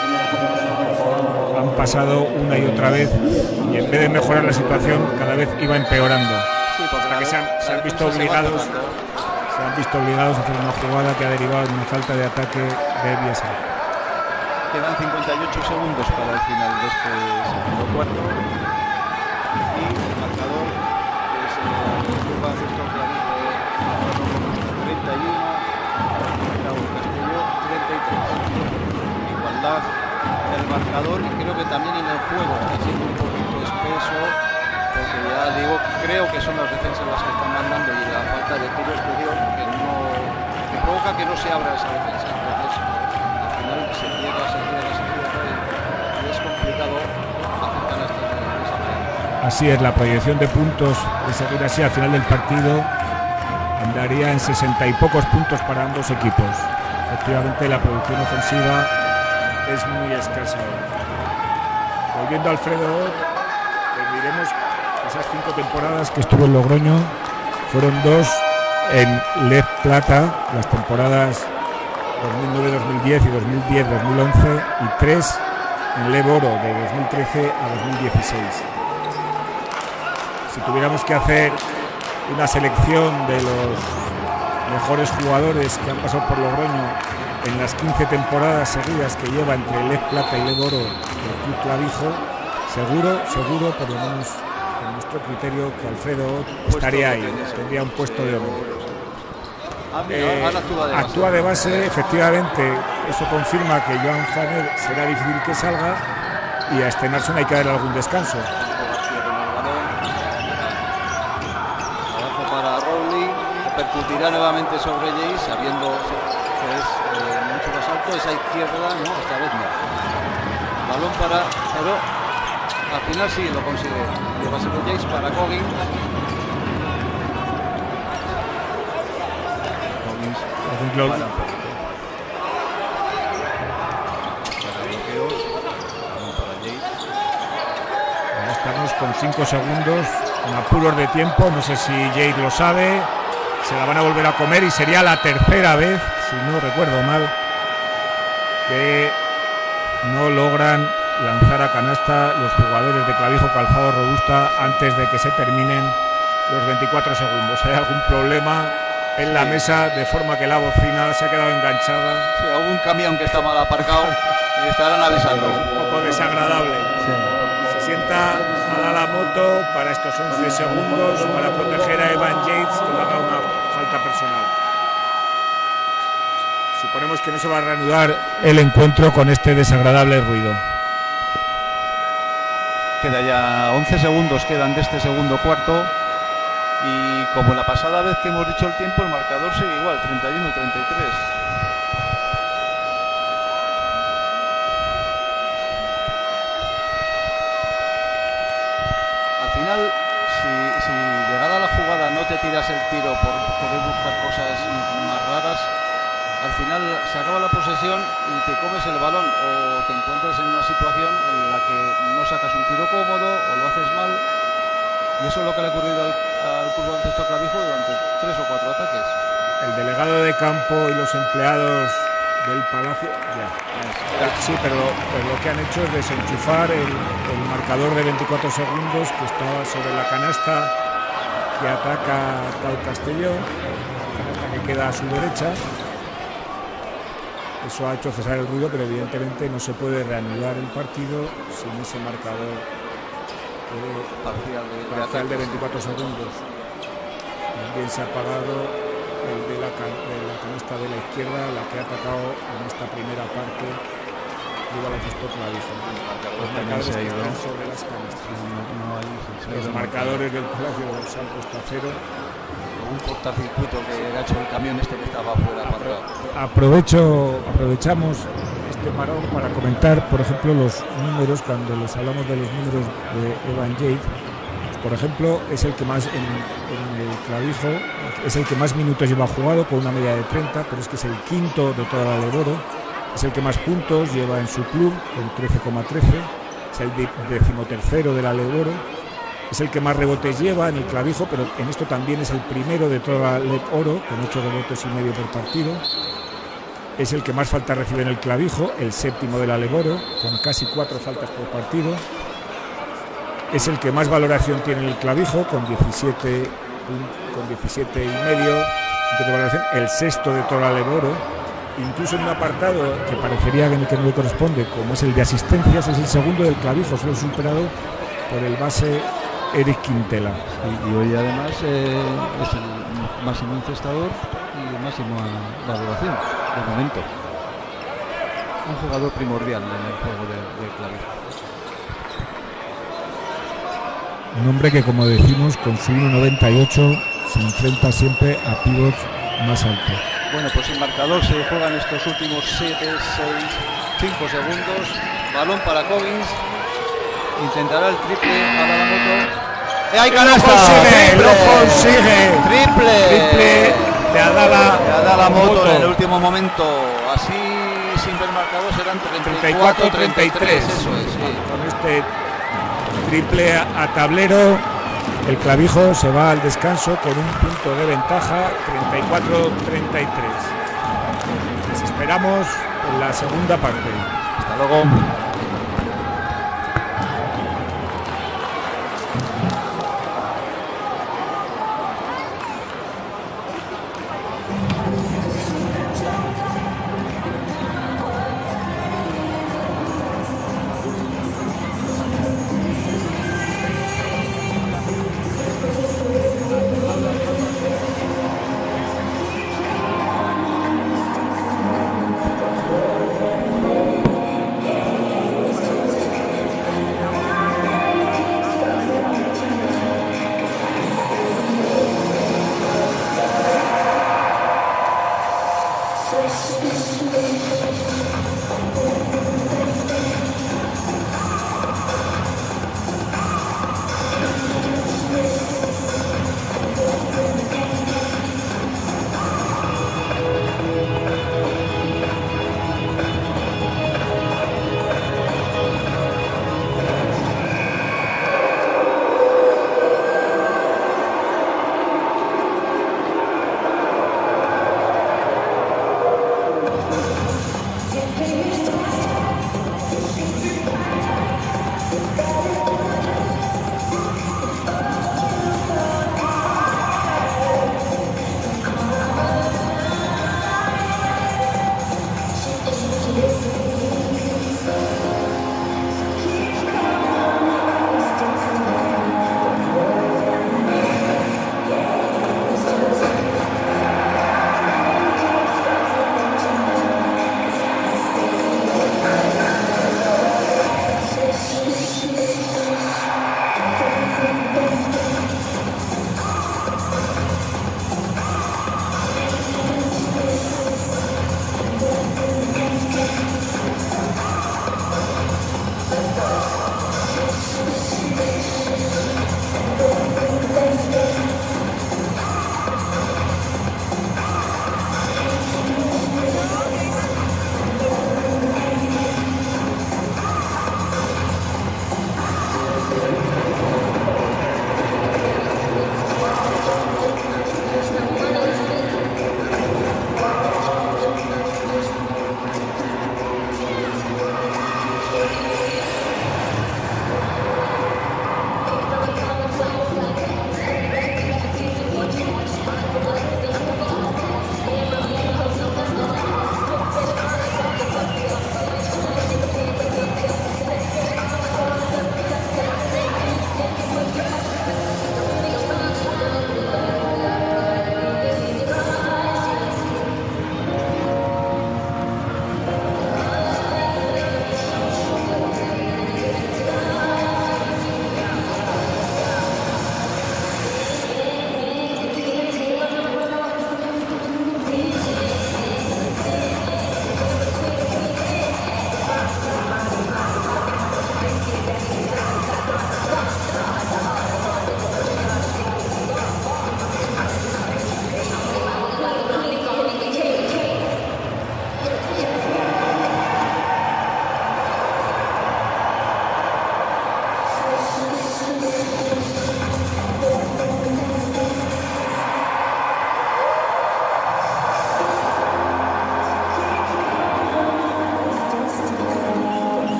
Han pasado una y otra vez y en vez de mejorar la situación cada vez iba empeorando. Sí, porque Hasta la que se han, de- se han la visto defensa se va obligados. tocando. Se han visto obligados a hacer una jugada que ha derivado en una falta de ataque de Biesar. Quedan cincuenta y ocho segundos para el final de este segundo cuarto. Y el marcador es el Urban Justo Clavijo treinta y uno, Raúl Castillo treinta y tres. Igualdad el marcador y creo que también en el juego está siendo un poquito espeso, porque ya digo, creo que son las defensas las que están mandando y la falta de tiro exterior que no que provoca que no se abra esa defensa. Entonces, al final se cierra, se cierra, se cierra y es complicado hacer canastas de esa manera. Así es, la proyección de puntos de seguir así al final del partido andaría en sesenta y pocos puntos para ambos equipos. Efectivamente, la producción ofensiva es muy escasa. Volviendo a Alfredo Ott, pues diremos que esas cinco temporadas que estuvo en Logroño fueron dos en Lez Plata, las temporadas dos mil nueve dos mil diez y dos mil diez dos mil once, y tres en Lev Oro de dos mil trece a dos mil dieciséis. Si tuviéramos que hacer una selección de los mejores jugadores que han pasado por Logroño en las quince temporadas seguidas que lleva entre Lez Plata y Lev Oro del Club Clavijo, seguro, seguro, por lo menos en nuestro criterio, que Alfredo Ott estaría ahí, tendría un puesto de honor. Ah, mira, Eh, ahora actúa de base. actúa de base, efectivamente, eso confirma que Joan Faner será difícil que salga y a Stenarsson hay que darle algún descanso. García con el balón. Abajo para Rowley. Repercutirá nuevamente sobre Jace, sabiendo que es eh, mucho más alto. Esa izquierda, no, esta vez no. Balón para. Pero al final sí lo consigue. Lleva a ser Jace para Coggins. Lo- Para bloqueos, balón para Yates. Ya estamos con cinco segundos, en apuros de tiempo. No sé si Jade lo sabe. Se la van a volver a comer y sería la tercera vez, si no recuerdo mal, que no logran lanzar a canasta los jugadores de Clavijo Calzado Robusta antes de que se terminen los veinticuatro segundos. Hay algún problema en la mesa, de forma que la bocina se ha quedado enganchada. Sí, algún camión que está mal aparcado y estarán avisando. Un poco desagradable. Se sienta a dar la moto para estos once segundos para proteger a Evan Yates, que le haga una falta personal. Suponemos que no se va a reanudar el encuentro con este desagradable ruido. Queda ya once segundos, quedan de este segundo cuarto. Y como la pasada vez que hemos dicho el tiempo, el marcador sigue igual, treinta y uno treinta y tres. Al final, si, si llegada la jugada no te tiras el tiro por querer buscar cosas más raras, al final se acaba la posesión y te comes el balón o te encuentras en una situación en la que no sacas un tiro cómodo o lo haces mal. Y eso es lo que le ha ocurrido al, al Club Baloncesto Clavijo durante tres o cuatro ataques. El delegado de campo y los empleados del Palacio. Ya. Sí, pero, pero lo que han hecho es desenchufar el, el marcador de veinticuatro segundos que estaba sobre la canasta que ataca Pau Castelló, la canasta que queda a su derecha. Eso ha hecho cesar el ruido, pero evidentemente no se puede reanudar el partido sin ese marcador eh, Parcial de, de parcial de ataques. veinticuatro segundos. También se ha apagado el de la, can- de la canasta de la izquierda, la que ha atacado en esta primera parte de baloncesto Clavijo. Los marcadores que están sobre las canastas. Los marcadores del Palacio se han puesto a cero. Un cortacircuito que ha hecho el camión este que estaba afuera aparcado. Aprovecho, aprovechamos este parón para comentar, por ejemplo, los números, cuando les hablamos de los números de Evan Yates. Por ejemplo, es el que más en, en el Clavijo, es el que más minutos lleva jugado con una media de treinta, pero es que es el quinto de toda la Leboro, es el que más puntos lleva en su club con trece coma trece, es el decimotercero de la Leboro, es el que más rebotes lleva en el Clavijo, pero en esto también es el primero de toda la Leboro con ocho rebotes y medio por partido. Es el que más faltas recibe en el Clavijo, el séptimo de la Leboro, con casi cuatro faltas por partido. Es el que más valoración tiene en el Clavijo, con diecisiete, con diecisiete y medio de valoración, el sexto de toda la Leboro. Incluso en un apartado que parecería que no le corresponde, como es el de asistencias, es el segundo del Clavijo, solo superado por el base Eric Quintela. Y, y hoy además eh, es el máximo encestador y el máximo valoración de momento. Un jugador primordial en el juego de, de Clavijo. Un hombre que, como decimos, con su uno noventa y ocho se enfrenta siempre a pivots más altos. Bueno, pues el marcador se juega en estos últimos siete, seis, cinco segundos. Balón para Coggins. Intentará el triple a la moto. ¡Eh, ¡Hay canasta! ¡Lo consigue! ¡Triple! ¡Lo consigue! ¡Triple! Triple de Adala, De Adala Moto Moto. en el último momento. Así, sin ver marcador, serán treinta y cuatro treinta y tres. Eso es, sí. Con este triple a, a tablero, el Clavijo se va al descanso con un punto de ventaja, treinta y cuatro treinta y tres. Les esperamos en la segunda parte. Hasta luego.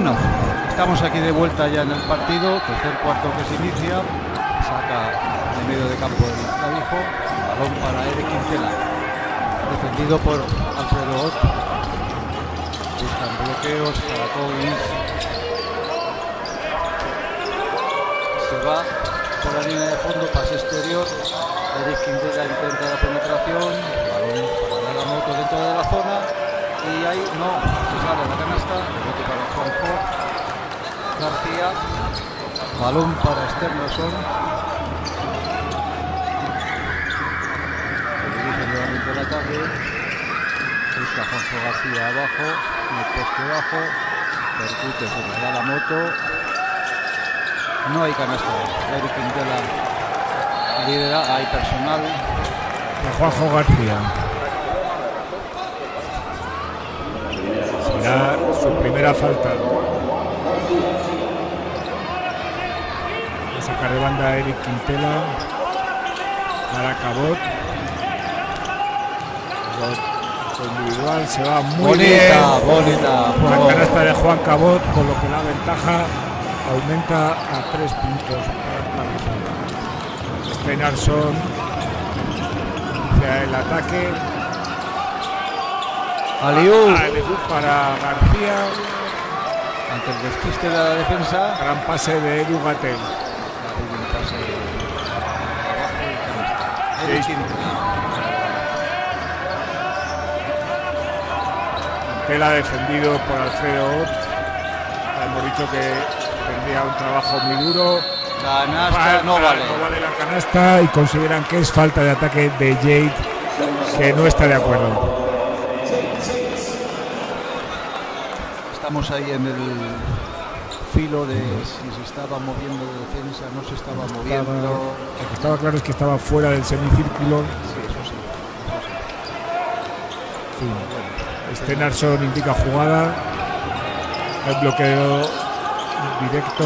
Bueno, estamos aquí de vuelta ya en el partido, tercer cuarto que se inicia, saca de medio de campo el Clavijo, balón para Eric Quintela, defendido por Alfredo Ott, buscan bloqueos para Collins, se va por la línea de fondo, pase exterior, Eric Quintela intenta la penetración, balón para la moto dentro de la zona, y ahí no, se sale la canasta, rebote para Juanjo García, balón para Sternerson, se dirige nuevamente el ataque, busca Juanjo García abajo, en el poste bajo, percute, se le da la moto, no hay canasta, Eric Quintela lidera, hay personal de Juanjo García. Será su primera falta. A sacar de banda Eric Quintela para Cabot. Cabot individual, se va muy bonita, bien. bonita, La bonita. canasta de Juan Cabot, con lo que la ventaja aumenta a tres puntos para Steinarsson hacia el ataque. Aliú Aliú para García. ante el despiste de la defensa. Gran pase de Edu Gatell. Eric Sí. Quintela. Quintela defendido por Alfredo Ott. Hemos dicho que tendría un trabajo muy duro. Canasta Falta, no vale. no vale la canasta y consideran que es falta de ataque de Jade, que no está de acuerdo. Estamos ahí en el filo de si se estaba moviendo de defensa, no se estaba moviendo. Estaba, lo que estaba claro es que estaba fuera del semicírculo. Sí, eso sí. Sí. Steinarsson indica jugada. El bloqueo directo.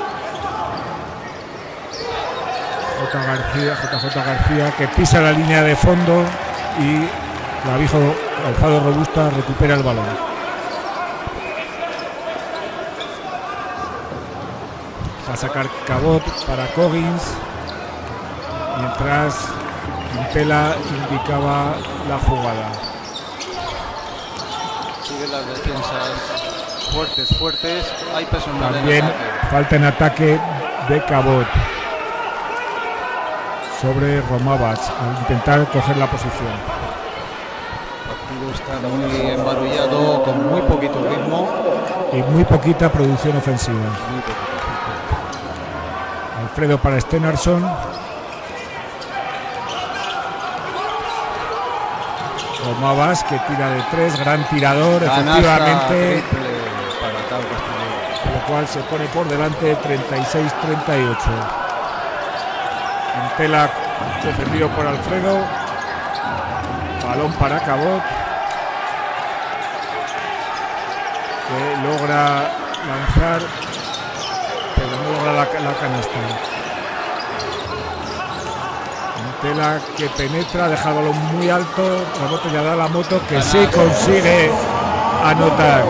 J. García, J J García, que pisa la línea de fondo y Clavijo, alzado robusta, recupera el balón. Va a sacar Cabot para Coggins, mientras Quintela indicaba la jugada. Siguen las defensas fuertes, fuertes. Hay personal También en ataque. falta en ataque de Cabot sobre Romavats al intentar coger la posición. El partido está muy embarullado, con muy poquito ritmo. Y muy poquita producción ofensiva. Muy poquito. Alfredo para Steinarsson. Romavats que tira de tres, gran tirador, Canasta efectivamente, triple para Tau Castelló. con lo cual se pone por delante treinta y seis treinta y ocho. Quintela defendido por Alfredo. Balón para Cabot, que logra lanzar, pero no logra la, la canasta. Quintela que penetra, deja el balón muy alto, la moto ya da la moto, que sí consigue anotar.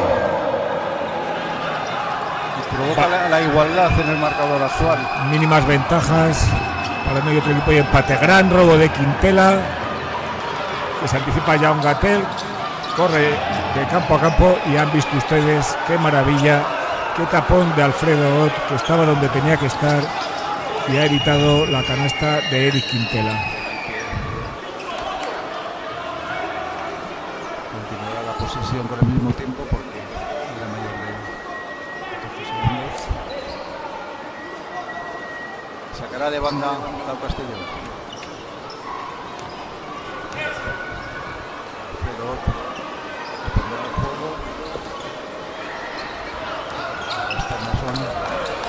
Y provoca la, la igualdad en el marcador actual. Mínimas ventajas para el medio otro equipo y empate. Gran robo de Quintela, que se anticipa ya un Gatell, corre de campo a campo y han visto ustedes qué maravilla, qué tapón de Alfredo Ott, que estaba donde tenía que estar y ha evitado la canasta de Eric Quintela. Continuará la posesión con el mismo tiempo porque es la mayor de catorce segundos. Sacará de banda Tau Castellón. Alfredo Ott defenderá el juego. Sternerson.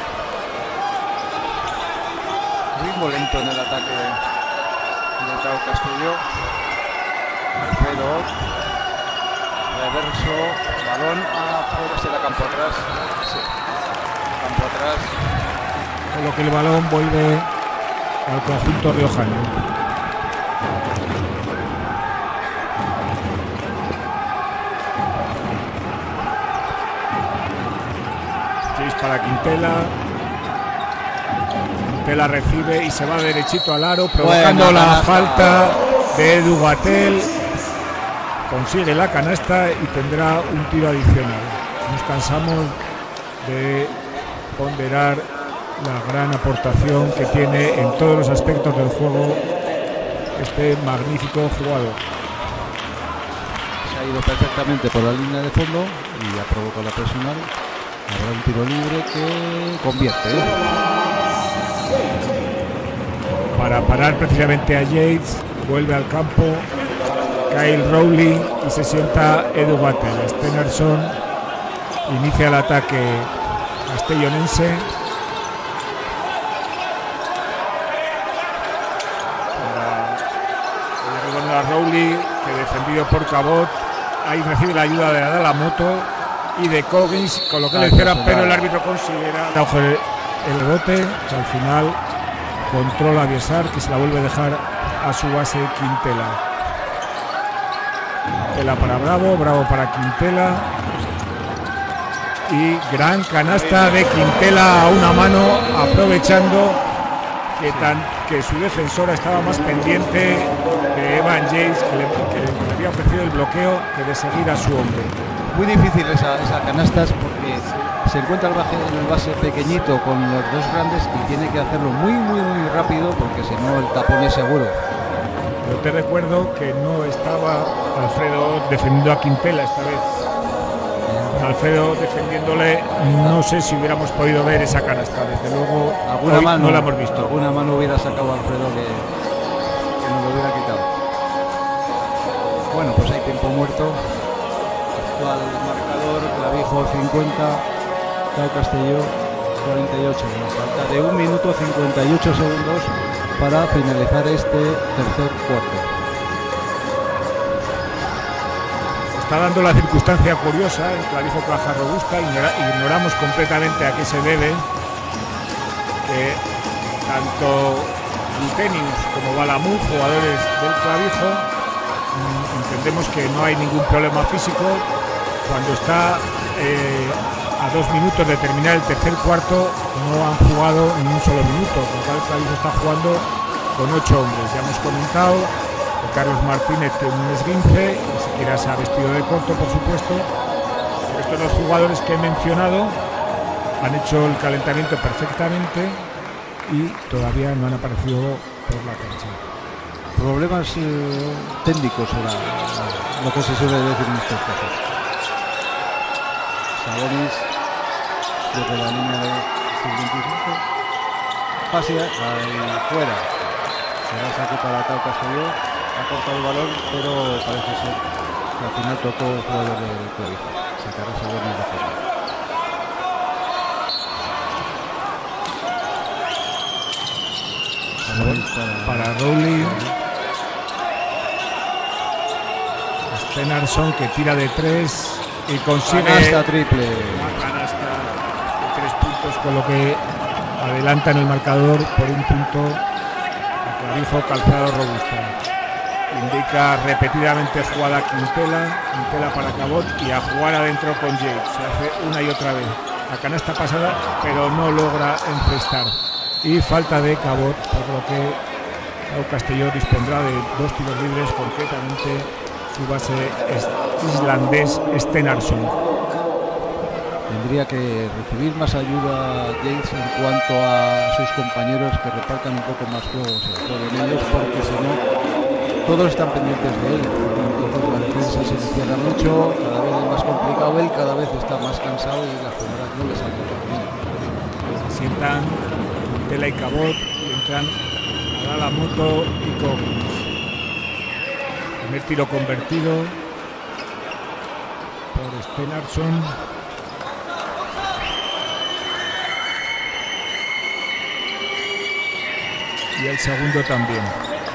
Ritmo lento en el ataque de Tau Castelló. Alfredo Ott. Reverso, balón afuera, será campo atrás. Sí, campo atrás. Con lo que el balón vuelve al conjunto riojano. para Quintela. Quintela recibe y se va derechito al aro, provocando Buena la canasta. falta de Edu Gatell. Consigue la canasta y tendrá un tiro adicional. Nos cansamos de ponderar la gran aportación que tiene en todos los aspectos del juego este magnífico jugador. Se ha ido perfectamente por la línea de fondo y ha provocado la personal. Habrá un tiro libre que convierte, ¿eh? Para parar precisamente a Yates, vuelve al campo Kyle Rowley y se sienta Edu Gatell. Stenerson inicia el ataque castellonense. Para a Rowley, que defendido por Cabot, ahí recibe la ayuda de Adalamoto y de Coggins, con lo que le espera, pero el árbitro considera el, el rebote, que al final controla a Biesar, que se la vuelve a dejar a su base Quintela. Quintela para Bravo, Bravo para Quintela. Y gran canasta de Quintela a una mano, aprovechando que, tan, que su defensora estaba más pendiente de Evan James, que le, que le había ofrecido el bloqueo, que de seguir a su hombre. Muy difícil esa, esa canastas porque se encuentra el base, el base pequeñito con los dos grandes y tiene que hacerlo muy muy muy rápido porque si no el tapón es seguro. Yo te recuerdo que no estaba Alfredo defendiendo a Quintela esta vez. Alfredo defendiéndole, no sé si hubiéramos podido ver esa canasta. Desde luego Alguna hoy mano, no la hemos visto. Alguna mano hubiera sacado a Alfredo que, que nos lo hubiera quitado. Bueno, pues hay tiempo muerto. Actual marcador, Clavijo cincuenta, Cao Castelló cuarenta y ocho. Nos falta de un minuto cincuenta y ocho segundos para finalizar este tercer cuarto. Está dando la circunstancia curiosa en Clavijo Caja Robusta, ignora, ignoramos completamente a qué se debe que tanto Lutenius como Balamú, jugadores del Clavijo, entendemos que no hay ningún problema físico. Cuando está eh, a dos minutos de terminar el tercer cuarto no han jugado ni un solo minuto, por lo cual el Clavijo está jugando con ocho hombres. Ya hemos comentado que Carlos Martínez tiene un esguince, ni siquiera se ha vestido de corto, por supuesto. Estos dos jugadores que he mencionado han hecho el calentamiento perfectamente y todavía no han aparecido por la cancha. Problemas eh, técnicos era lo que se suele decir en estos casos. Sabonis desde la línea de veinticinco, pase ahí fuera, será saque para Cao Castelló, ha cortado el balón, pero parece ser que al final tocó el jugador del Clavijo, sacará Sabonis de fuera. Para, para Rowley, Stenerson, que tira de tres y consigue canasta triple. una canasta de tres puntos, con lo que adelanta en el marcador por un punto a Clavijo Calzado Robusta. Indica repetidamente jugada a Quintela, Quintela para Cabot y a jugar adentro con Yates. Se hace una y otra vez. La canasta pasada, pero no logra encestar. Y falta de Cabot, por lo que Cao Castelló dispondrá de dos tiros libres, concretamente su base islandés Stenerson. Tendría que recibir más ayuda Yates en cuanto a sus compañeros que repartan un poco más juegos en ellos, porque si no, todos están pendientes de él. Entonces la defensa se le cierra mucho, cada vez es más complicado, él cada vez está más cansado y las jugadas no le salen bien. Se sientan Quintela y Cabot y entran Adalamoto y Coggins. Primer tiro convertido por Stenerson. Y el segundo también.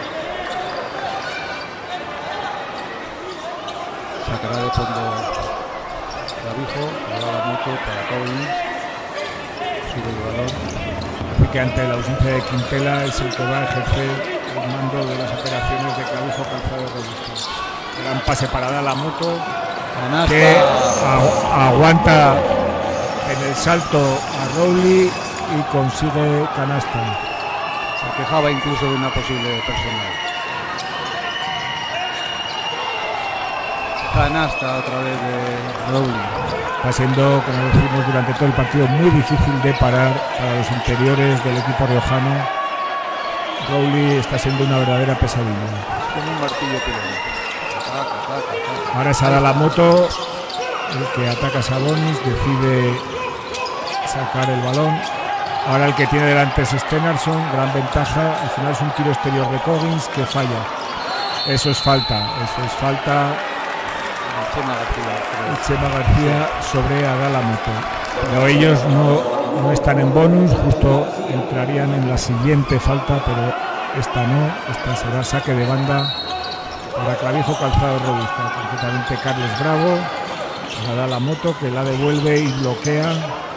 Sacará de fondo Clavijo, para la moto, para Coggins. Sigue el balón. Así que ante la ausencia de Quintela es el que va a ejercer el mando de las operaciones de Clavijo Calzado Robusta. Gran pase para dar la moto, Canasta. que a- aguanta en el salto a Rowley y consigue canasta. Se quejaba incluso de una posible personal. Canasta otra vez de Rowley. Está siendo, como decimos durante todo el partido, muy difícil de parar para los interiores del equipo riojano. Rowley está siendo una verdadera pesadilla. Es como un martillo pilón. Ataca, ataca, ataca. Ahora es Adalamoto el que ataca a Sabonis, decide sacar el balón. Ahora el que tiene delante es Stenerson, gran ventaja. Al final es un tiro exterior de Coggins que falla. Eso es falta, eso es falta. Chema García, Chema García sobre Adalamoto. Pero ellos no, no están en bonus, justo entrarían en la siguiente falta, pero esta no, esta será saque de banda para Clavijo Calzado Robusta. Concretamente Carles Bravo, Adalamoto que la devuelve y bloquea.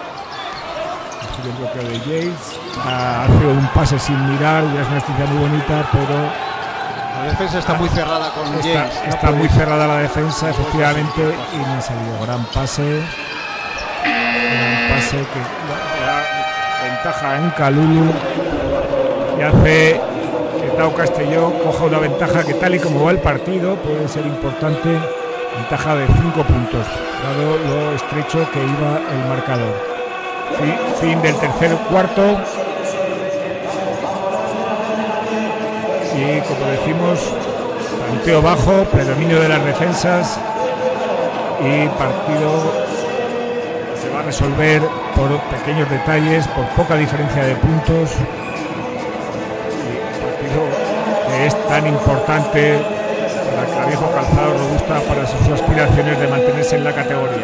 El bloqueo de Yates. Hace un pase sin mirar, ya es una estrategia muy bonita, pero la defensa está muy cerrada con está, James. está no muy puede... cerrada la defensa, efectivamente, y no ha salido. Gran pase. Gran pase que da ventaja en Kalulu y hace que Tau Castelló coja una ventaja que, tal y como va el partido, puede ser importante. Ventaja de cinco puntos, dado lo estrecho que iba el marcador. Fin, fin del tercer cuarto. Y como decimos, planteo bajo, predominio de las defensas y partido se va a resolver por pequeños detalles, por poca diferencia de puntos. Y partido que es tan importante para Clavijo Calzado Robusta para sus aspiraciones de mantenerse en la categoría.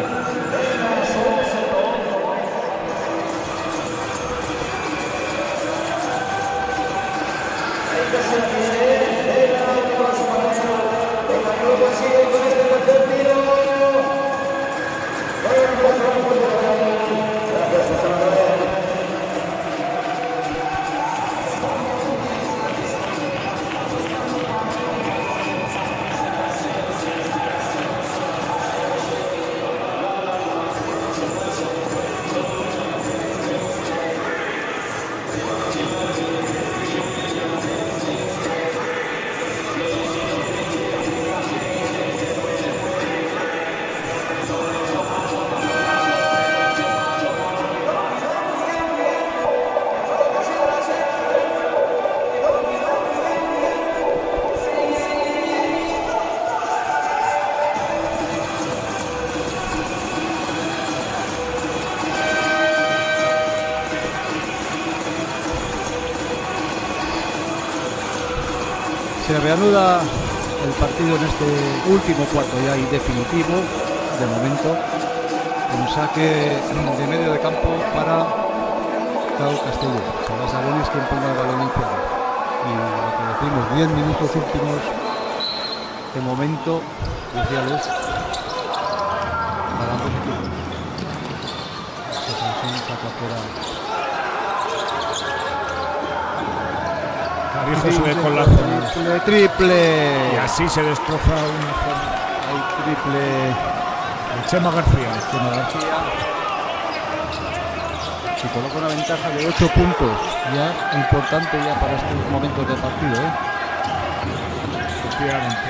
Se reanuda el partido en este último cuarto ya y definitivo de momento, un saque de medio de campo para Tau Castelló. Será Sabonis quien ponga el balón inicial. Y lo que decimos, diez minutos últimos de momento cruciales para ambos equipos. Saca fuera. Clavijo sube con la zona. Triple, triple. Y así se destroza una zona. Hay triple de Chema García. Chema García. Se coloca una ventaja de ocho puntos. Ya importante ya para estos momentos de partido, ¿eh? Efectivamente.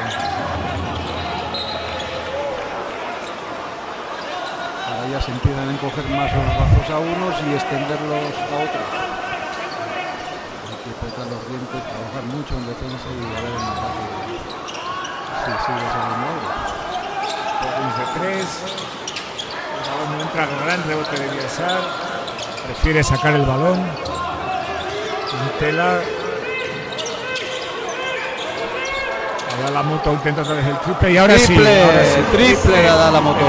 Ahora ya se empiezan a encoger más los brazos a unos y extenderlos a otros. Apretar los dientes, trabajar mucho en defensa y a ver en ataque si sigue saliendo algo. De tres, el balón no entra, gran rebote de Biasar, prefiere sacar el balón. Tela. Adalamoto intenta otra vez el triple y ahora triple, sí. Ahora sí triple de Adalamoto.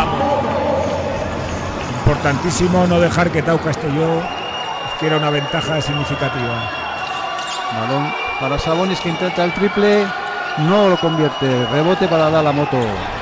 Importantísimo no dejar que Tau Castelló adquiera una ventaja significativa. Balón para Sabonis que intenta el triple, no lo convierte, rebote para Adalamoto.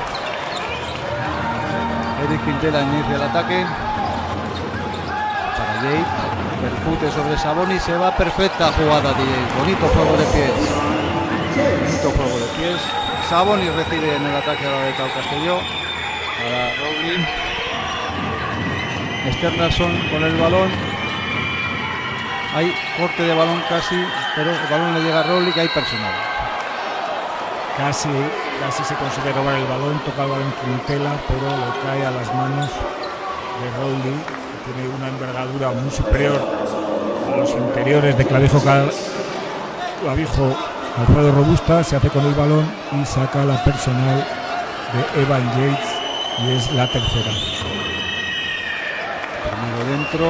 Eric Quintela inicia el ataque para Jade, percute sobre Sabonis, se va perfecta jugada de Jade, bonito juego de pies, bonito juego de pies. Sabonis recibe en el ataque ahora de Tau Castelló para Rowling. Sternason con el balón. Hay corte de balón casi, pero el balón le llega a Rowley, que hay personal. Casi, casi se consigue robar el balón, toca el balón Quintela, pero le cae a las manos de Rowley, que tiene una envergadura muy superior a los interiores de Clavijo, Clavijo Alfredo Robusta. Se hace con el balón y saca la personal de Evan Yates, y es la tercera. Primero dentro.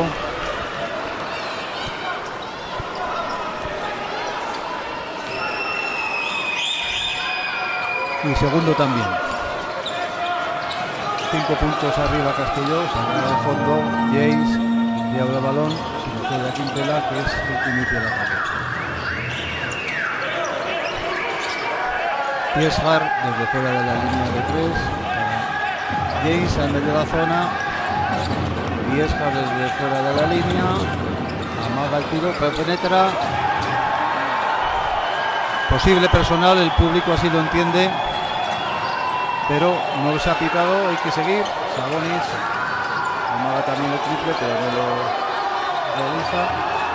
Y segundo también. Cinco puntos arriba Castelló, saca de fondo Jace, y abre el balón, se lo queda Quintela, que es el que inicia el ataque. Pieshar desde fuera de la línea de tres. Jace al medio de la zona. Pieshar desde fuera de la línea. Amaga el tiro, pero penetra. Posible personal, el público así lo entiende, pero no les ha pitado, hay que seguir. Sabonis amaga también el triple, pero no lo realiza.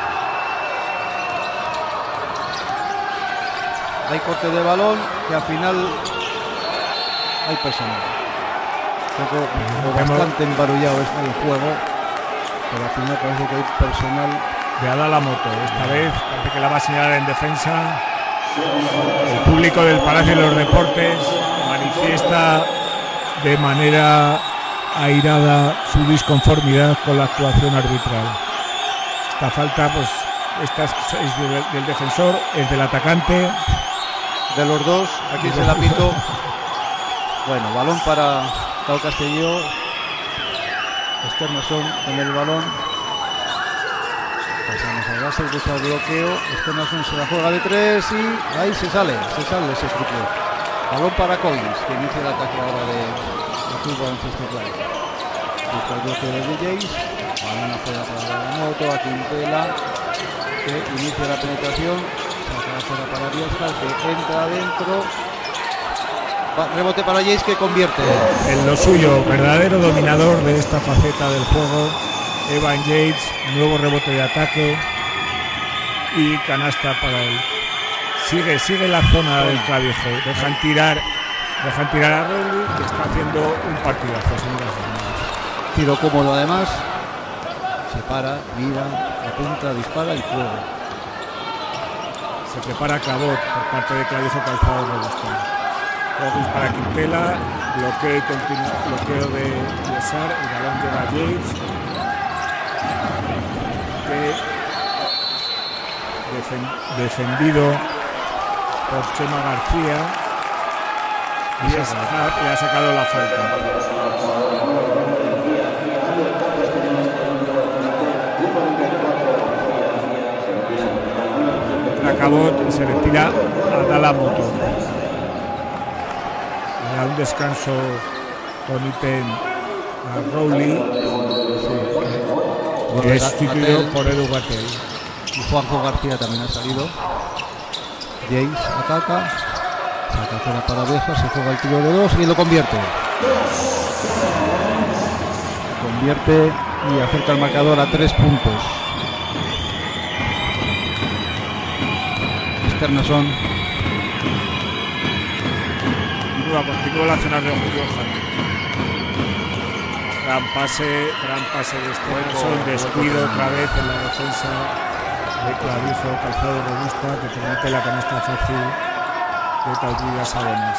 Hay corte de balón, que al final hay personal. Un poco, bastante embarullado está el juego, pero al final parece que hay personal. De Adalamoto, esta vez parece que la va a señalar en defensa. El público del Palacio de los Deportes manifiesta de manera airada su disconformidad con la actuación arbitral. Esta falta, pues, esta es, es del, del defensor, es del atacante. De los dos, aquí se la pito. Bueno, balón para Tao Castelló. Sternason en el balón. Pasamos a base, busca el bloqueo. Sternason se la juega de tres y ahí se sale, se sale ese triple. Balón para Collins, que inicia el ataque ahora de Club Baloncesto Playa. Busca el bloqueo de D Js. Balón afuera para la moto, a Quintela, que inicia la penetración. Saca para Pieshar, que entra adentro. Rebote para Jace, que convierte. En lo suyo, verdadero dominador de esta faceta del juego, Evan Yates. Nuevo rebote de ataque y canasta para él. Sigue, sigue la zona del Clavijo. Dejan tirar, dejan tirar a Rowley, que está haciendo un partidazo. Tiro cómodo además. Se para, mira, apunta, dispara y fuego. Se prepara Cabot por parte de Clavijo Calzado Robusta. Robles para Quintela, bloqueo y continu- bloqueo de Pieshar, el balón llega a Yates, que defen- defendido por Chema García, y es, ha, le ha sacado la falta. Cabot, se retira a Dalamoto. Le da un descanso con ítem a Rowley, sí, que es sustituido por Edu Gatell. Y Juanjo García también ha salido. Jace ataca, saca fuera para Beja, se juega el tiro de dos y lo convierte. Convierte y acerca el marcador a tres puntos. Sternason. Continúa, continúa la zona de Julio Jano. Gran pase, gran pase de Sternason, descuido otra vez en la defensa de Clavijo Calzado Robusta, que permite la canasta fácil de Tautvida Sabonis.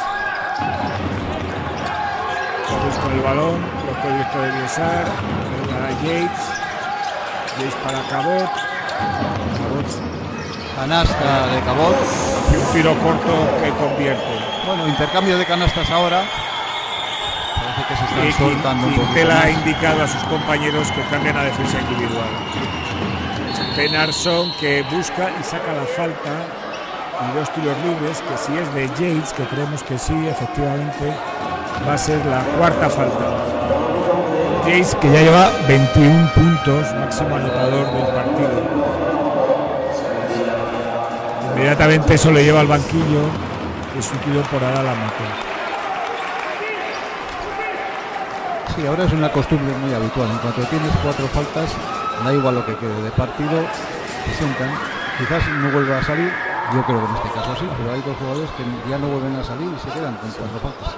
Corres con el balón, bloqueo directo de Pieshar, para Yates, Yates para Cabot, Cabot. Canasta de Cabot. Y un tiro corto que convierte. Bueno, intercambio de canastas ahora. Parece que se están y soltando un poco. Quintela ha indicado a sus compañeros que cambien a defensa individual. Stennason, que busca y saca la falta. Y dos tiros libres, que si es de Yates, que creemos que sí, efectivamente, va a ser la cuarta falta. Yates, que ya lleva veintiún puntos, máximo anotador del partido. Inmediatamente eso le lleva al banquillo, que es sustituido por Adalamoto. Sí, ahora es una costumbre muy habitual. En cuanto tienes cuatro faltas, da igual lo que quede de partido, te sientan. Quizás no vuelva a salir, yo creo que en este caso sí, pero hay dos jugadores que ya no vuelven a salir y se quedan con cuatro faltas.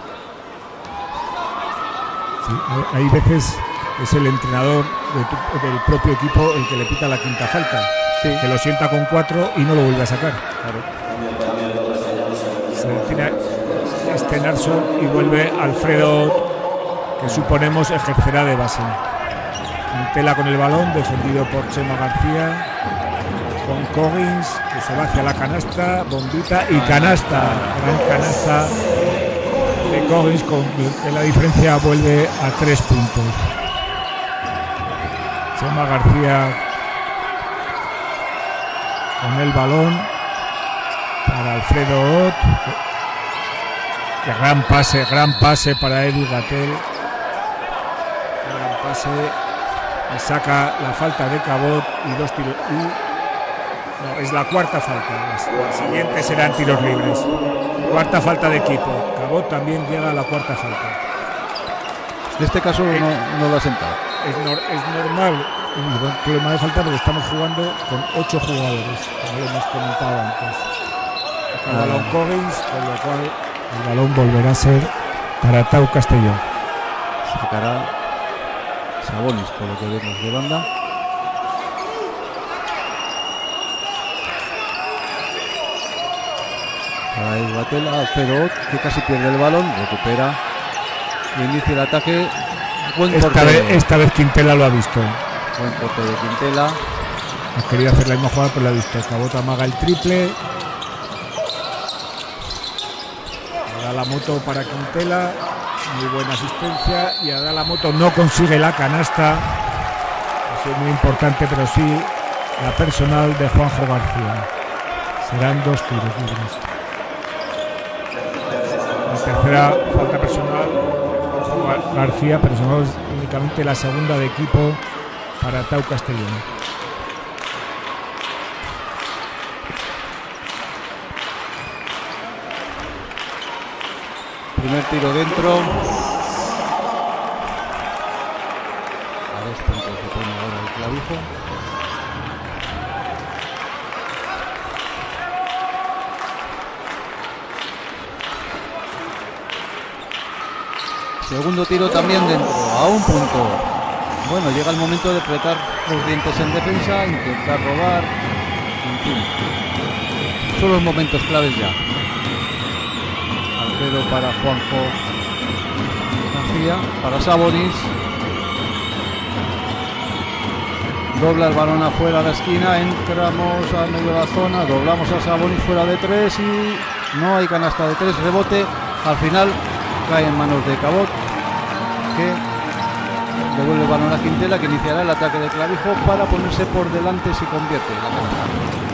Sí, hay, hay veces es el entrenador de tu, del propio equipo el que le pita la quinta falta, sí, que lo sienta con cuatro y no lo vuelve a sacar. Claro. Se retira este Narsson y vuelve Alfredo, que suponemos ejercerá de base. Quintela con el balón, defendido por Chema García, con Coggins, que se va hacia la canasta, bombita y canasta, gran canasta de Coggins, con que la diferencia vuelve a tres puntos. Chema García con el balón para Alfredo Ott. Gran pase, gran pase para Edu Gatel. Gran pase. Le saca la falta de Cabot y dos tiros. Uh, no, es la cuarta falta. Las siguientes serán tiros libres. Cuarta falta de equipo. Cabot también llega a la cuarta falta. En este caso eh, no, no lo ha sentado. Es, no, es normal el problema de falta porque estamos jugando con ocho jugadores, como lo hemos comentado antes. El balón Coggins, con lo cual el balón volverá a ser para Tau Castellón. Sacará Sabonis, por lo que vemos de banda. Para el Batela, Alfredo Ott, que casi pierde el balón, recupera y inicia el ataque. Buen esta, vez, esta vez Quintela lo ha visto. Buen corte de Quintela. Ha querido hacer la misma jugada, pero lo ha visto. Cabot amaga el triple. Da la moto para Quintela. Muy buena asistencia. Y ahora la moto no consigue la canasta. Eso es muy importante, pero sí la personal de Juanjo García. Serán dos tiros libres. La tercera falta personal García, pero son únicamente la segunda de equipo para Tau Castellón. Primer tiro dentro. A dos puntos se pone ahora el clavijo. Segundo tiro también dentro, a un punto. Bueno, llega el momento de apretar los dientes en defensa, intentar robar, en fin. Son los momentos claves ya. Alfredo para Juanjo García, para Sabonis. Dobla el balón afuera a la esquina, entramos a medio de la zona, doblamos a Sabonis fuera de tres y no hay canasta de tres, rebote. Al final cae en manos de Cabot, que devuelve el balón a Quintela, que iniciará el ataque de clavijo para ponerse por delante si convierte la canasta.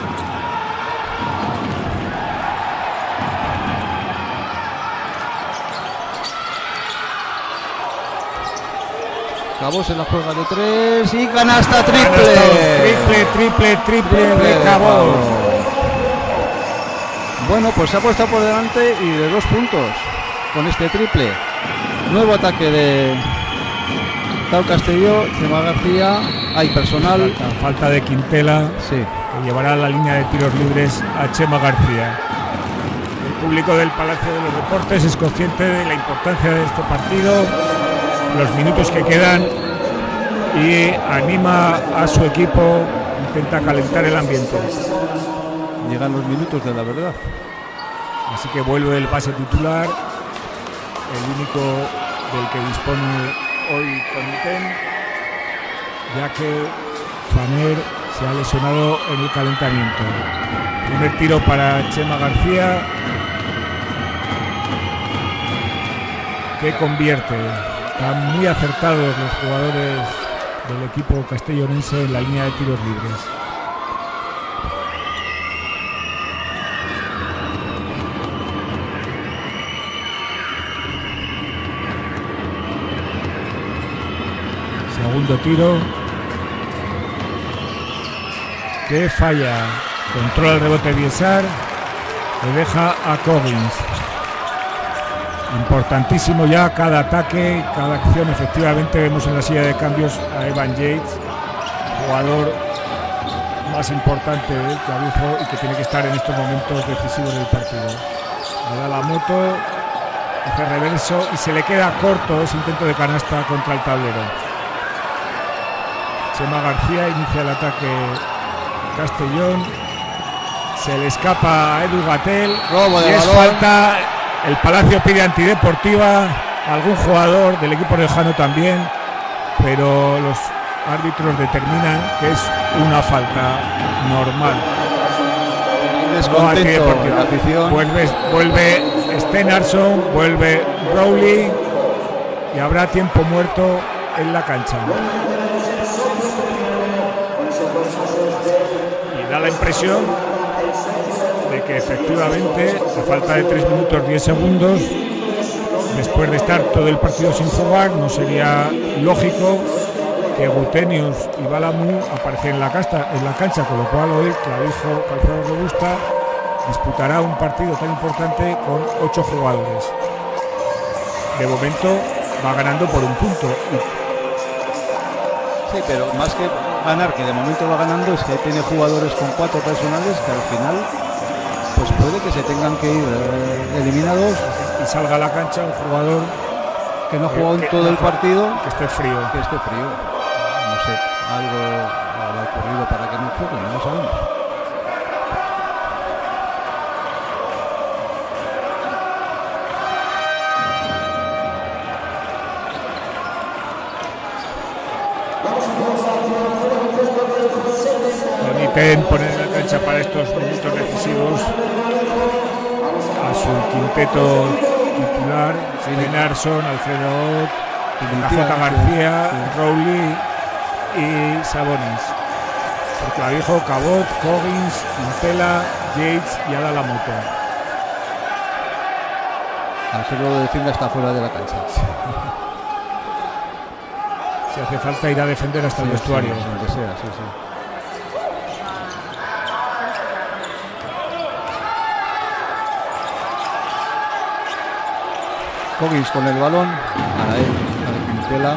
Cabot se la juega de tres y canasta triple. Triple, triple, triple, triple de Cabot. Bueno, pues se ha puesto por delante y de dos puntos con este triple. Nuevo ataque de Tau Castelló, Chema García. Hay personal. Falta, falta de Quintela, sí, que llevará a la línea de tiros libres a Chema García. El público del Palacio de los Deportes es consciente de la importancia de este partido, los minutos que quedan, y anima a su equipo, intenta calentar el ambiente. Llegan los minutos de la verdad. Así que vuelve el base titular, el único del que dispone hoy Comité, ya que Faner se ha lesionado en el calentamiento. Primer tiro para Chema García, que convierte. Están muy acertados los jugadores del equipo castellonense en la línea de tiros libres. Segundo tiro, que falla. Controla el rebote Biesar, le deja a Coggins. Importantísimo ya cada ataque, cada acción. Efectivamente vemos en la silla de cambios a Evan Yates, jugador más importante del Clavijo y que tiene que estar en estos momentos decisivos del partido. Le da la moto, hace reverso y se le queda corto ese intento de canasta contra el tablero. Chema García inicia el ataque Castellón, se le escapa a Edu Gatel, robo de y es balón. falta. El Palacio pide antideportiva, algún jugador del equipo rojano también, pero los árbitros determinan que es una falta normal. Descontento en la afición. Vuelve, vuelve Stenarsson, vuelve Rowley y habrá tiempo muerto en la cancha. Y da la impresión de que efectivamente, a falta de tres minutos diez segundos, después de estar todo el partido sin jugar, no sería lógico que Gutenius y Balamu aparecieran en la, casta, en la cancha, con lo cual hoy Clavijo Calzado Robusta disputará un partido tan importante con ocho jugadores. De momento va ganando por un punto. Sí, pero más que ganar, que de momento va ganando, es que tiene jugadores con cuatro personales que al final pues puede que se tengan que ir eh, eliminados y salga a la cancha un jugador que no ha jugado en que, todo que, el partido, que esté frío. Que esté frío. No sé, algo habrá ocurrido para que no juegue, no lo sabemos. Permiten poner en la cancha para estos minutos decisivos a su quinteto titular: Stenarsson, Alfredo Ott, J. García, Rowley y Sabonis. Por Clavijo, Cabot, Coggins, Quintela, Yates y Ada la moto. Alfredo de Finga está fuera de la cancha. Si hace falta ir a defender hasta sí, el vestuario. Sí, lo que sea, sí, sí. Coggins con el balón, a él, a Quintela,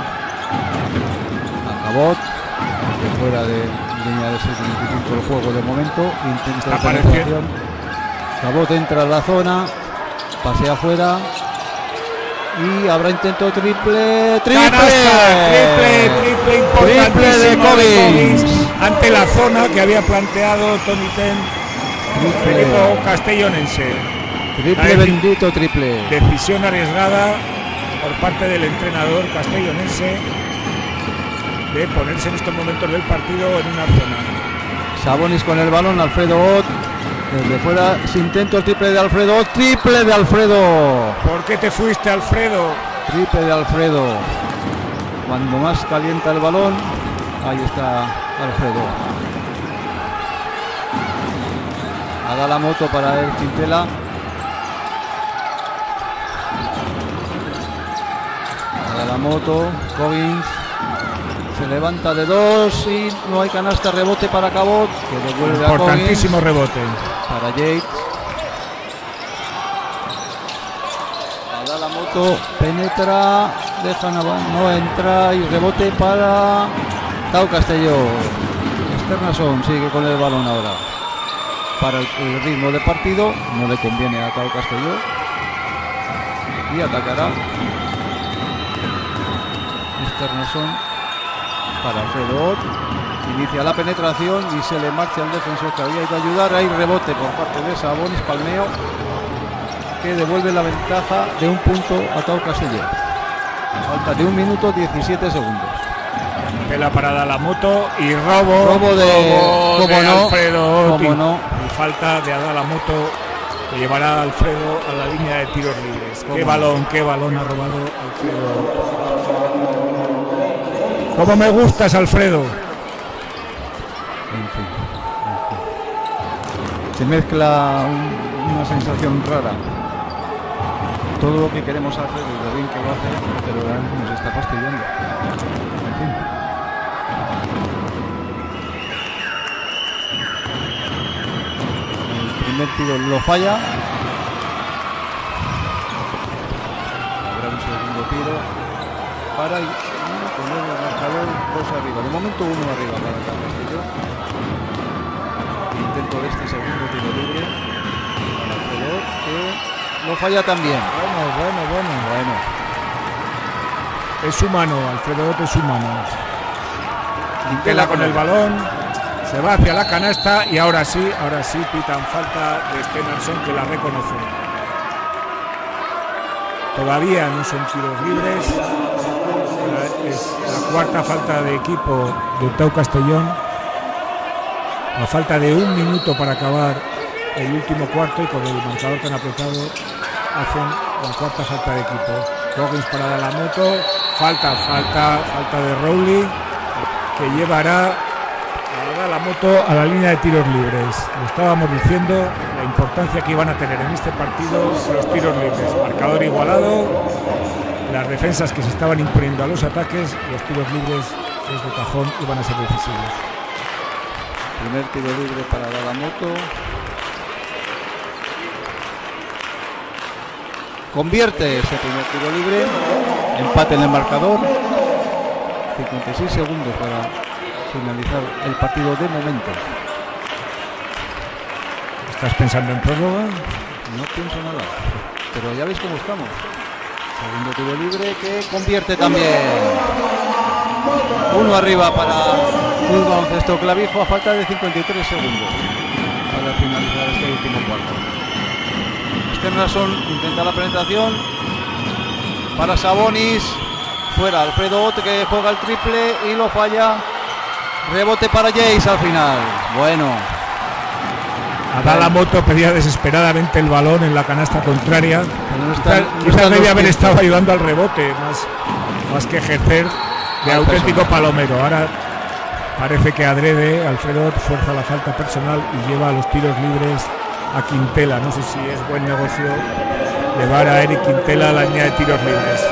a Cabot, de fuera de línea de setenta y cinco el juego de momento, intenta de penetración. Cabot entra a la zona, pasea afuera y habrá intento triple, triple, Canasta, triple, triple importantísimo triple de Coggins. de Coggins ante la zona que había planteado Tony Ten, el equipo castellonense. Triple, bendito triple. Decisión arriesgada por parte del entrenador castellonense de ponerse en estos momentos del partido en una zona. Sabonis con el balón, Alfredo Ott desde fuera, se intenta el triple de Alfredo Ott, triple de Alfredo. ¿Por qué te fuiste, Alfredo? Triple de Alfredo. Cuando más calienta el balón, ahí está Alfredo. Haga la moto para el Quintela. La moto, Coggins se levanta de dos y no hay canasta, rebote para Cabot, que devuelve a Coggins. Importantísimo rebote para Yates. Ahora la moto penetra, deja no entra y rebote para Tau Castelló. Stenarsson sigue con el balón ahora. Para el, el ritmo de partido no le conviene a Tau Castelló y atacará Stenarsson para Alfredo Ott, inicia la penetración y se le marcha el defensor que había ido a ayudar. Hay rebote por parte de Sabonis, palmeo que devuelve la ventaja de un punto a Tau Castelló. Falta de un minuto diecisiete segundos. De la parada a la moto y robo, robo de, robo de no, Alfredo Ott y, no. y falta de Ada la moto que llevará a Alfredo a la línea de tiros libres. Qué balón, qué balón ha robado Alfredo. ¿Cómo me gustas, Alfredo? En fin, en fin. Se mezcla un, una sensación rara. Todo lo que queremos hacer y lo bien que lo hace, pero ahora nos está fastidiando. En fin. El primer tiro lo falla. tiro para y, y poner el marcador dos arriba. De momento uno arriba para el Castillo. Intento de este segundo tiro libre para Alfredo, que no falla también. Bueno, bueno, bueno. Bueno, Es humano, Alfredo Ott es humano. Quintela con el balón, se va hacia la canasta y ahora sí, ahora sí pitan falta de Stenerson, que la reconoce. Todavía no son tiros libres. Es la cuarta falta de equipo de Tau Castellón. A falta de un minuto para acabar el último cuarto y con el marcador tan apretado hacen la cuarta falta de equipo. Coggins para dar la moto, falta, falta, falta de Rowley, que llevará a dar la moto a la línea de tiros libres. Lo estábamos diciendo, la importancia que iban a tener en este partido los tiros libres. Marcador igualado, las defensas que se estaban imponiendo a los ataques, los tiros libres desde cajón iban a ser decisivos. primer tiro libre para Dalamoto. Convierte ese primer tiro libre. Empate en el marcador. cincuenta y seis segundos para finalizar el partido de momento. ¿Estás pensando en prórroga? No pienso nada, pero ya veis cómo estamos. Segundo tiro libre que convierte también. Uno arriba para Club Baloncesto Clavijo a falta de cincuenta y tres segundos para finalizar este último cuarto. Stenerson intenta la penetración para Sabonis. Fuera Alfredo Ott, que juega el triple y lo falla. Rebote para Jace al final. Bueno. Dalamoto pedía desesperadamente el balón en la canasta contraria. No está, no Quizás debía haber estado ayudando al rebote, más, más que ejercer de al auténtico personal. palomero. Ahora parece que adrede Alfredo Ott fuerza la falta personal y lleva los tiros libres a Quintela. No sé si es buen negocio llevar a Eric Quintela a la línea de tiros libres.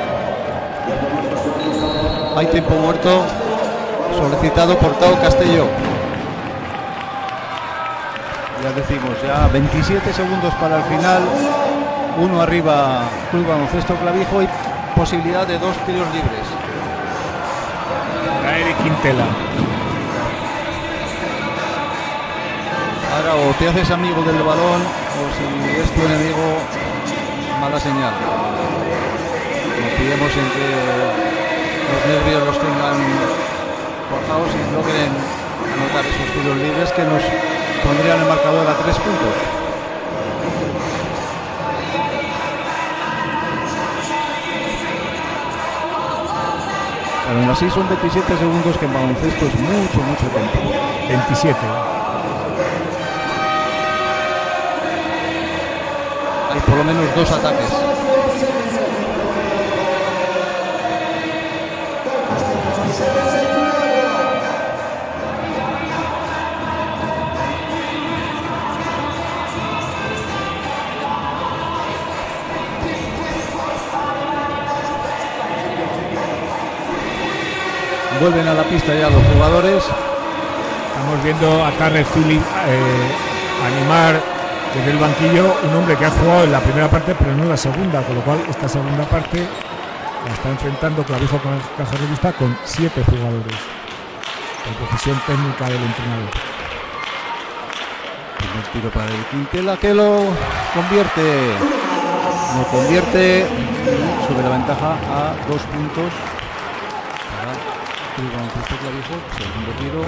Hay tiempo muerto solicitado por Tau Castelló. Ya decimos, ya veintisiete segundos para el final. Uno arriba Club Baloncesto Clavijo y posibilidad de dos tiros libres. Para Eric Quintela. Ahora o te haces amigo del balón o si es tu enemigo, mala señal. Confiemos en que los nervios los tengan forjados y logren anotar esos tiros libres que nos pondrían el marcador a tres puntos. Pero aún así son veintisiete segundos, que en baloncesto es mucho, mucho tiempo. veintisiete. Hay por lo menos dos ataques. Vuelven a la pista ya los jugadores. Estamos viendo a Tarek Philip eh, animar desde el banquillo un hombre que ha jugado en la primera parte pero no en la segunda, con lo cual esta segunda parte la está enfrentando Clavijo con Caja Revista con siete jugadores, por decisión técnica del entrenador. Primer tiro para el Quintela, que lo convierte. Lo convierte, sube la ventaja a dos puntos para Club Baloncesto Clavijo. Segundo tiro.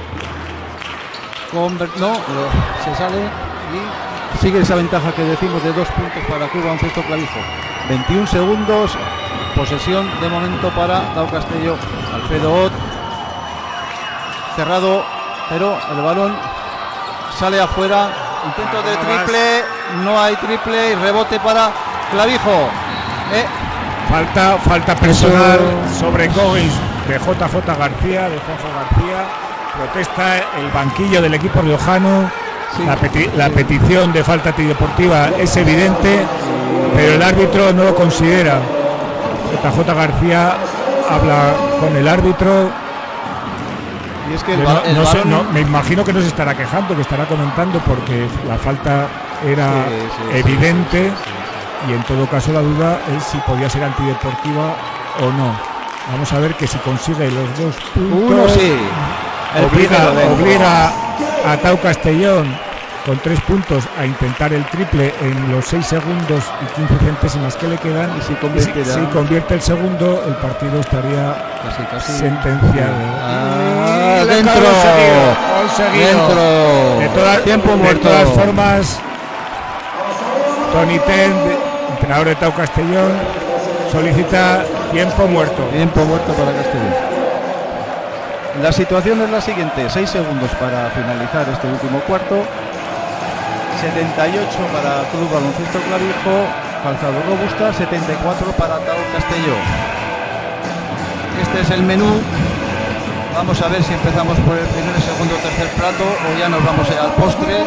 Conver no, lo- se sale y sigue esa ventaja que decimos de dos puntos para Club Baloncesto Clavijo. veintiún segundos, posesión de momento para Tau Castelló. Alfredo Ott, cerrado, pero el balón sale afuera. Intento de triple, no hay triple y rebote para Clavijo. Eh, Falta, falta personal sobre Coggins de J J García, de Juanjo García. Protesta el banquillo del equipo riojano. Sí. La, peti la petición de falta antideportiva es evidente, pero el árbitro no lo considera. J J García habla con el árbitro. y es que el, No, ba- el no sé, balón no, me imagino que no se estará quejando, que estará comentando porque la falta era Sí, sí, sí, evidente. sí, sí, sí. y en todo caso la duda es si podía ser antideportiva o no. Vamos a ver que si consigue los dos puntos, Uno sí. El obliga, primero dentro. obliga a Tau Castellón con tres puntos a intentar el triple en los seis segundos y quince centésimas que le quedan. Y si Y convierte si, ya- si convierte el segundo, el partido estaría Casi, casi. sentenciado. Ah, Y lo ha dentro. conseguido, conseguido. Dentro. De, todas- Tiempo de muerto. todas formas, Tony Ten, entrenador de Tau Castellón, solicita tiempo muerto. Tiempo muerto para Castellón. La situación es la siguiente: seis segundos para finalizar este último cuarto. setenta y ocho para Club Baloncesto Clavijo, Calzado Robusta, setenta y cuatro para Tau Castellón. Este es el menú. Vamos a ver si empezamos por el primer, segundo, tercer plato o ya nos vamos al postre.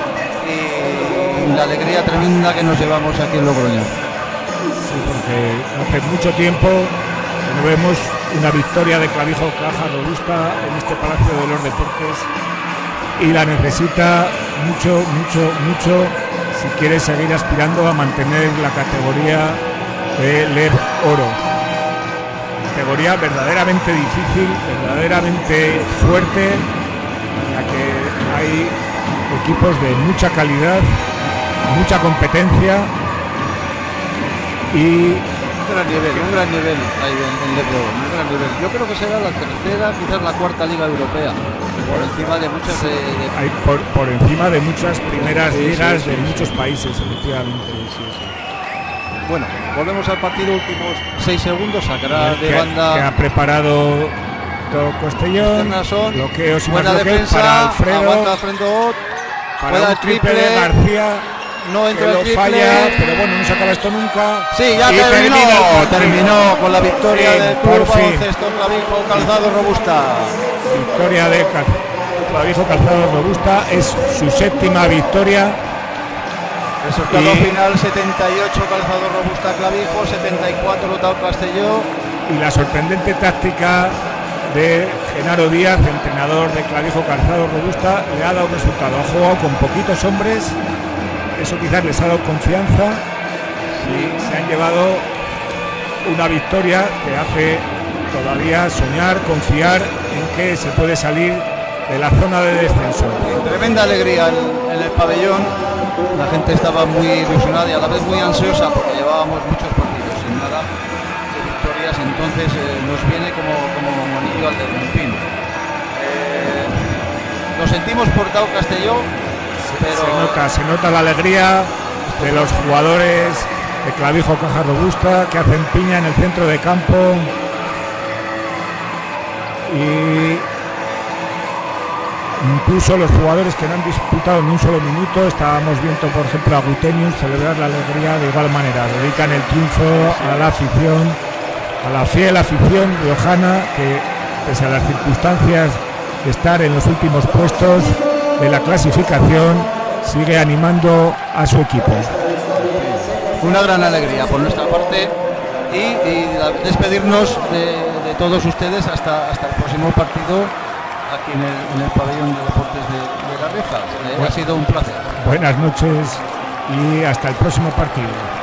Y la alegría tremenda que nos llevamos aquí en Logroño. Sí, porque hace mucho tiempo que no vemos una victoria de Clavijo Caja Robusta en este Palacio de los Deportes y la necesita mucho, mucho, mucho si quiere seguir aspirando a mantener la categoría de L E B Oro. Categoría verdaderamente difícil, verdaderamente fuerte, en la que hay equipos de mucha calidad, mucha competencia y Un gran nivel, un gran nivel ahí en, en Lebro, un gran nivel. Yo creo que será la tercera, quizás la cuarta liga europea, por encima de muchas de, de- hay por, por encima de muchas primeras Sí, sí, ligas sí, de sí. muchos países, efectivamente. Bueno, volvemos al partido, últimos seis segundos, sacará de que, banda. que ha preparado Tau Castellón, Externas son, bloqueos y más buena bloqueos defensa, para Alfredo, aguanta Alfredo, para juega un el triple triple, de García, no que entra el lo triple. falla, pero bueno, no se acaba esto nunca. Sí, ya Y terminó, termina el partido. terminó con la victoria Sí, del por Club fin. Baloncesto Clavijo Calzado Robusta. Victoria de Cal- Clavijo Calzado Robusta, es su séptima victoria. Resultado Y- final setenta y ocho Calzado Robusta Clavijo, setenta y cuatro Tau Castelló. Y la sorprendente táctica de Genaro Díaz, entrenador de Clavijo Calzado Robusta, le ha dado resultado. Ha jugado con poquitos hombres, eso quizás les ha dado confianza y se han llevado una victoria que hace todavía soñar, confiar en que se puede salir de la zona de descenso. Tremenda alegría en, en el pabellón. La gente estaba muy ilusionada y a la vez muy ansiosa porque llevábamos muchos partidos sin nada de victorias, entonces eh, nos viene como, como anillo al dedo. En fin, eh, lo sentimos por Tau Castelló, pero Se nota, se nota la alegría de los jugadores de Clavijo Caja Robusta que hacen piña en el centro de campo y incluso los jugadores que no han disputado ni un solo minuto. Estábamos viendo por ejemplo a Gutenius celebrar la alegría de igual manera, dedican el triunfo a la afición, a la fiel afición riojana que pese a las circunstancias de estar en los últimos puestos de la clasificación sigue animando a su equipo. una gran alegría por nuestra parte y, y la- despedirnos de, de todos ustedes hasta, hasta el próximo partido aquí en el, en el pabellón de deportes de, de La Rioja. Eh, ha sido un placer. Buenas noches y hasta el próximo partido.